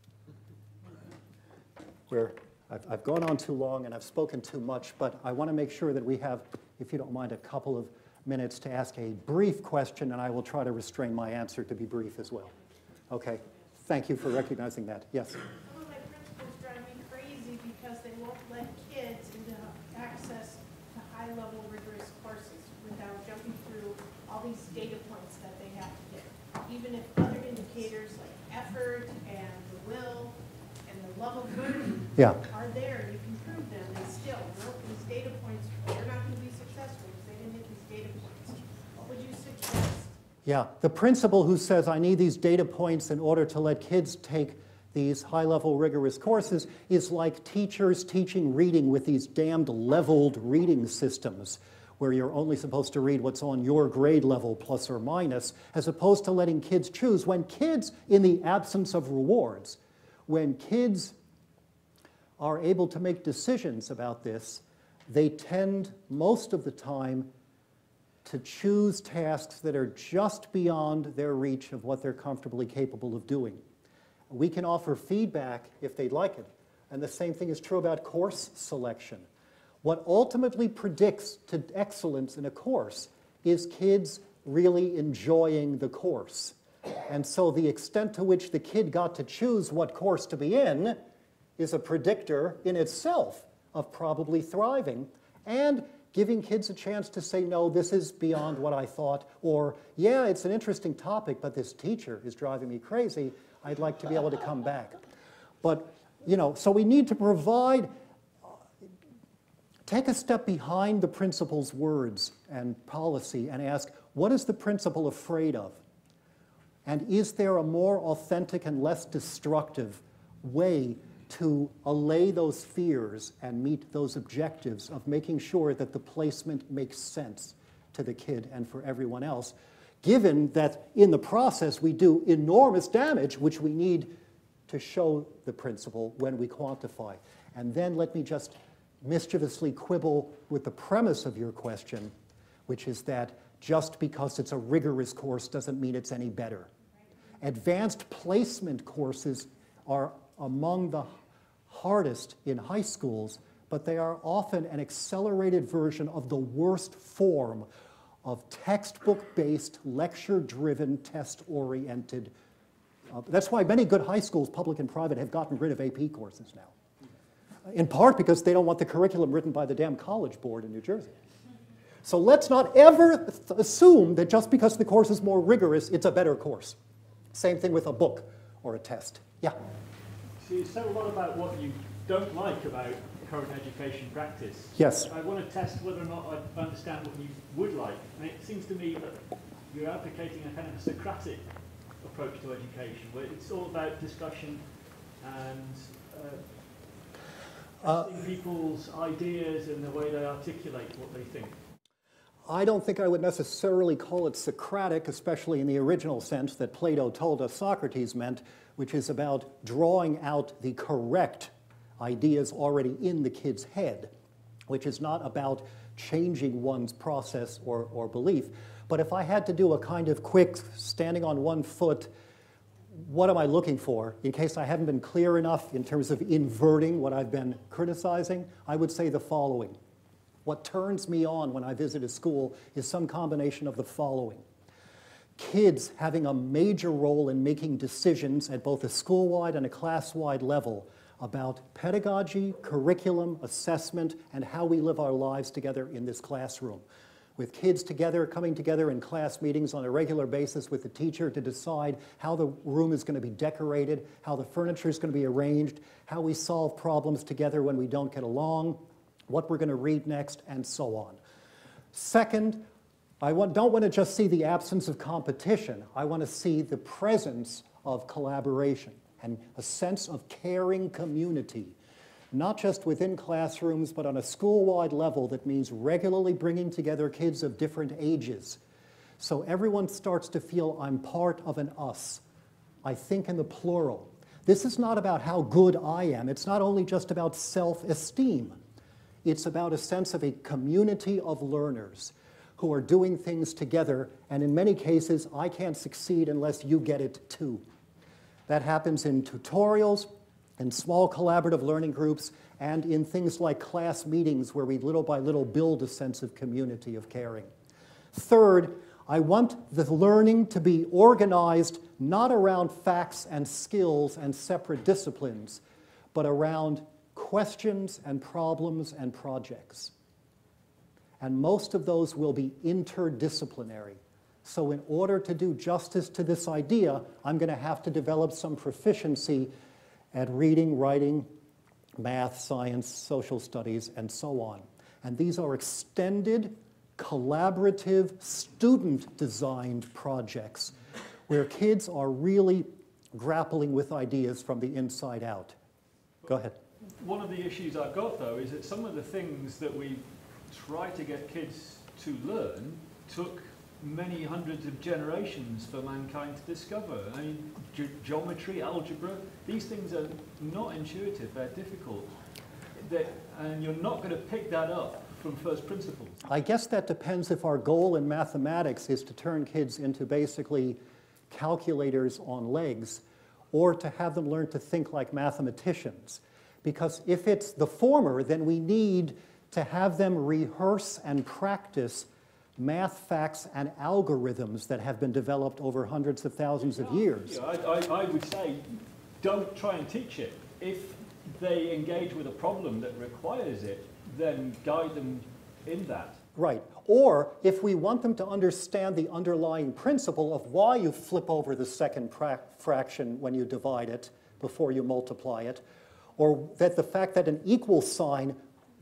Where I've, I've gone on too long and I've spoken too much, but I want to make sure that we have, if you don't mind, a couple of minutes to ask a brief question, and I will try to restrain my answer to be brief as well. Okay, thank you for recognizing that. Yes? Some of my principals drive me crazy because they won't let kids into access to high-level rigorous courses without jumping through all these data points that they have to get. Even if other indicators like effort and the will and the love of learning Yeah. are there, you can prove them, and still, nope, these data points, they're not going to be successful because they didn't hit these data points. What would you suggest? Yeah, the principal who says I need these data points in order to let kids take these high-level rigorous courses is like teachers teaching reading with these damned leveled reading systems where you're only supposed to read what's on your grade level, plus or minus, as opposed to letting kids choose. When kids, in the absence of rewards, when kids are able to make decisions about this, they tend most of the time to choose tasks that are just beyond their reach of what they're comfortably capable of doing. We can offer feedback if they'd like it. And the same thing is true about course selection. What ultimately predicts to excellence in a course is kids really enjoying the course. And so the extent to which the kid got to choose what course to be in is a predictor in itself of probably thriving and giving kids a chance to say, no, this is beyond what I thought, or, yeah, it's an interesting topic, but this teacher is driving me crazy. I'd like to be able to come back. But, you know, so we need to provide, take a step behind the principal's words and policy and ask, what is the principal afraid of? And is there a more authentic and less destructive way to allay those fears and meet those objectives of making sure that the placement makes sense to the kid and for everyone else, given that in the process we do enormous damage, which we need to show the principal when we quantify. And then let me just mischievously quibble with the premise of your question, which is that just because it's a rigorous course doesn't mean it's any better. Advanced placement courses are among the hardest in high schools, but they are often an accelerated version of the worst form of textbook-based, lecture-driven, test-oriented. Uh, that's why many good high schools, public and private, have gotten rid of A P courses now. In part because they don't want the curriculum written by the damn college board in New Jersey. So let's not ever assume that just because the course is more rigorous, it's a better course. Same thing with a book or a test. Yeah? So you said a lot about what you don't like about current education practice. Yes. I want to test whether or not I understand what you would like. And it seems to me that you're advocating a kind of a Socratic approach to education, where it's all about discussion and uh, Uh, testing people's ideas and the way they articulate what they think. I don't think I would necessarily call it Socratic, especially in the original sense that Plato told us Socrates meant, which is about drawing out the correct ideas already in the kid's head, which is not about changing one's process or, or belief. But if I had to do a kind of quick standing on one foot, what am I looking for, in case I haven't been clear enough in terms of inverting what I've been criticizing, I would say the following. What turns me on when I visit a school is some combination of the following. Kids having a major role in making decisions at both a school-wide and a class-wide level about pedagogy, curriculum, assessment, and how we live our lives together in this classroom. With kids together, coming together in class meetings on a regular basis with the teacher to decide how the room is going to be decorated, how the furniture is going to be arranged, how we solve problems together when we don't get along, what we're going to read next, and so on. Second, I want, don't want to just see the absence of competition. I want to see the presence of collaboration and a sense of caring community, not just within classrooms, but on a school-wide level that means regularly bringing together kids of different ages. So everyone starts to feel I'm part of an us. I think in the plural. This is not about how good I am. It's not only just about self-esteem. It's about a sense of a community of learners who are doing things together, and in many cases, I can't succeed unless you get it too. That happens in tutorials, in small collaborative learning groups, and in things like class meetings where we little by little build a sense of community, of caring. Third, I want the learning to be organized not around facts and skills and separate disciplines, but around questions and problems and projects. And most of those will be interdisciplinary. So in order to do justice to this idea, I'm going to have to develop some proficiency at reading, writing, math, science, social studies, and so on. And these are extended, collaborative, student-designed projects where kids are really grappling with ideas from the inside out. Go ahead. One of the issues I've got, though, is that some of the things that we try to get kids to learn took many hundreds of generations for mankind to discover. I mean, ge geometry, algebra, these things are not intuitive, they're difficult. They're, and you're not going to pick that up from first principles. I guess that depends if our goal in mathematics is to turn kids into basically calculators on legs, or to have them learn to think like mathematicians. Because if it's the former, then we need to have them rehearse and practice math facts and algorithms that have been developed over hundreds of thousands of years. Yeah, I, I, I would say don't try and teach it. If they engage with a problem that requires it, then guide them in that. Right. Or if we want them to understand the underlying principle of why you flip over the second fraction when you divide it before you multiply it, or that the fact that an equal sign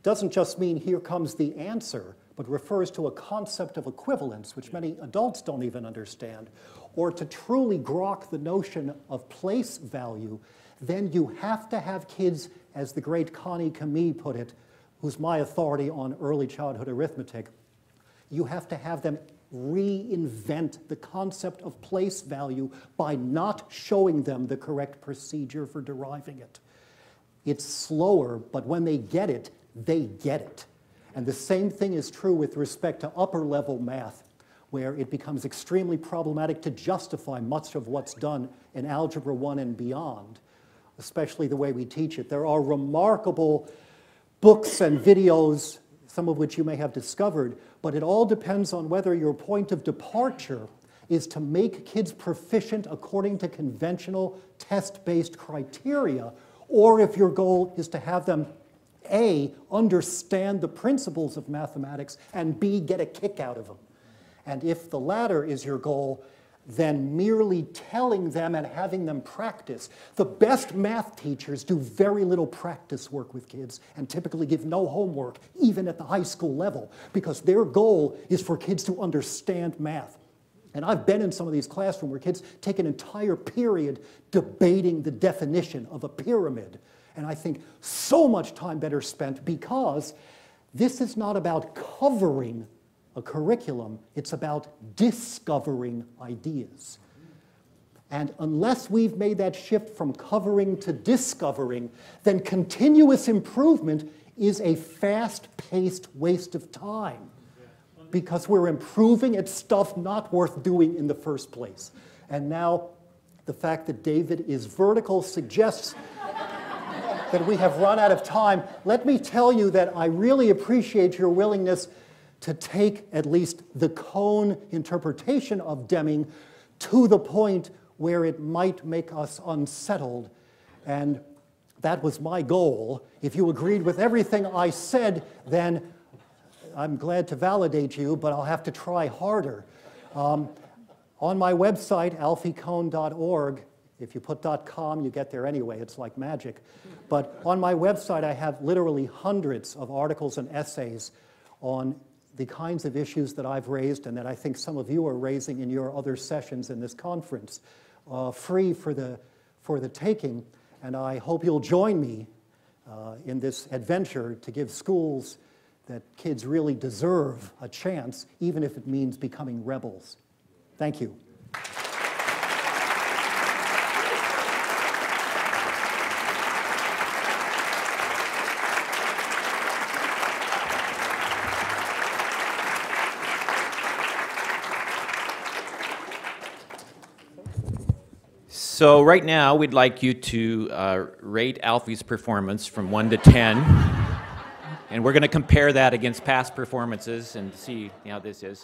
doesn't just mean here comes the answer, but refers to a concept of equivalence, which many adults don't even understand, or to truly grok the notion of place value, then you have to have kids, as the great Connie Camille put it, who's my authority on early childhood arithmetic, you have to have them reinvent the concept of place value by not showing them the correct procedure for deriving it. It's slower, but when they get it, they get it. And the same thing is true with respect to upper level math, where it becomes extremely problematic to justify much of what's done in Algebra one and beyond, especially the way we teach it. There are remarkable books and videos, some of which you may have discovered, but it all depends on whether your point of departure is to make kids proficient according to conventional test-based criteria, or if your goal is to have them A, understand the principles of mathematics, and B, get a kick out of them. And if the latter is your goal, then merely telling them and having them practice. The best math teachers do very little practice work with kids and typically give no homework, even at the high school level, because their goal is for kids to understand math. And I've been in some of these classrooms where kids take an entire period debating the definition of a pyramid. And I think so much time better spent, because this is not about covering a curriculum, it's about discovering ideas. And unless we've made that shift from covering to discovering, then continuous improvement is a fast-paced waste of time, because we're improving at stuff not worth doing in the first place. And now, the fact that David is vertical suggests that we have run out of time. Let me tell you that I really appreciate your willingness to take at least the Kohn interpretation of Deming to the point where it might make us unsettled. And that was my goal. If you agreed with everything I said, then I'm glad to validate you, but I'll have to try harder. Um, on my website, alfie kohn dot org, if you put .com, you get there anyway. It's like magic. But on my website, I have literally hundreds of articles and essays on the kinds of issues that I've raised and that I think some of you are raising in your other sessions in this conference, uh, free for the, for the taking. And I hope you'll join me uh, in this adventure to give schools that kids really deserve a chance, even if it means becoming rebels. Thank you. So right now, we'd like you to uh, rate Alfie's performance from one to ten. And we're going to compare that against past performances and see how this is.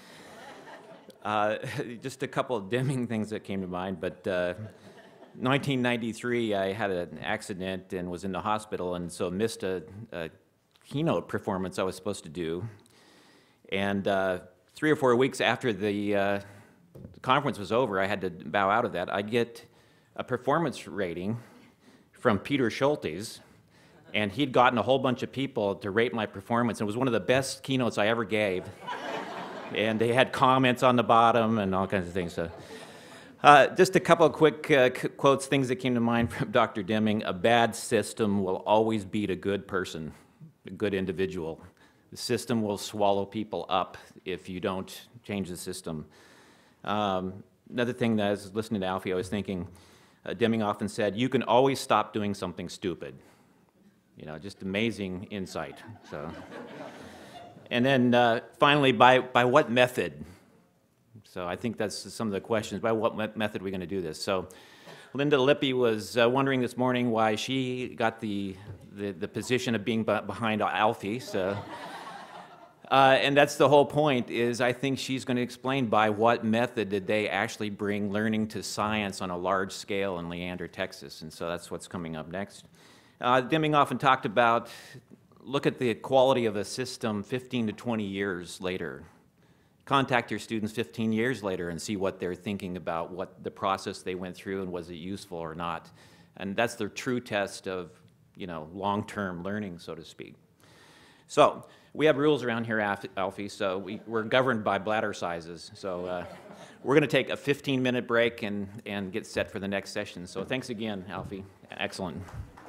Uh, just a couple of Deming things that came to mind, but uh, nineteen ninety-three, I had an accident and was in the hospital, and so missed a, a keynote performance I was supposed to do. And uh, three or four weeks after the uh, the conference was over, I had to bow out of that. I get a performance rating from Peter Schultes, and he'd gotten a whole bunch of people to rate my performance. It was one of the best keynotes I ever gave. And they had comments on the bottom and all kinds of things. So, uh, just a couple of quick uh, quotes, things that came to mind from Doctor Deming. A bad system will always beat a good person, a good individual. The system will swallow people up if you don't change the system. Um, another thing that I was listening to Alfie, I was thinking, uh, Deming often said, you can always stop doing something stupid. You know, just amazing insight. So, and then uh, finally, by, by what method? So I think that's some of the questions. By what me method are we going to do this? So Linda Lippy was uh, wondering this morning why she got the, the, the position of being behind Alfie. So. Uh, and that's the whole point, is I think she's going to explain by what method did they actually bring learning to science on a large scale in Leander, Texas. And so that's what's coming up next. Uh, Deming often talked about, look at the quality of a system fifteen to twenty years later. Contact your students fifteen years later and see what they're thinking about, what the process they went through and was it useful or not. And that's the true test of, you know, long-term learning, so to speak. So we have rules around here, Alf- Alfie, so we, we're governed by bladder sizes. So uh, we're going to take a fifteen minute break and, and get set for the next session. So thanks again, Alfie. Excellent.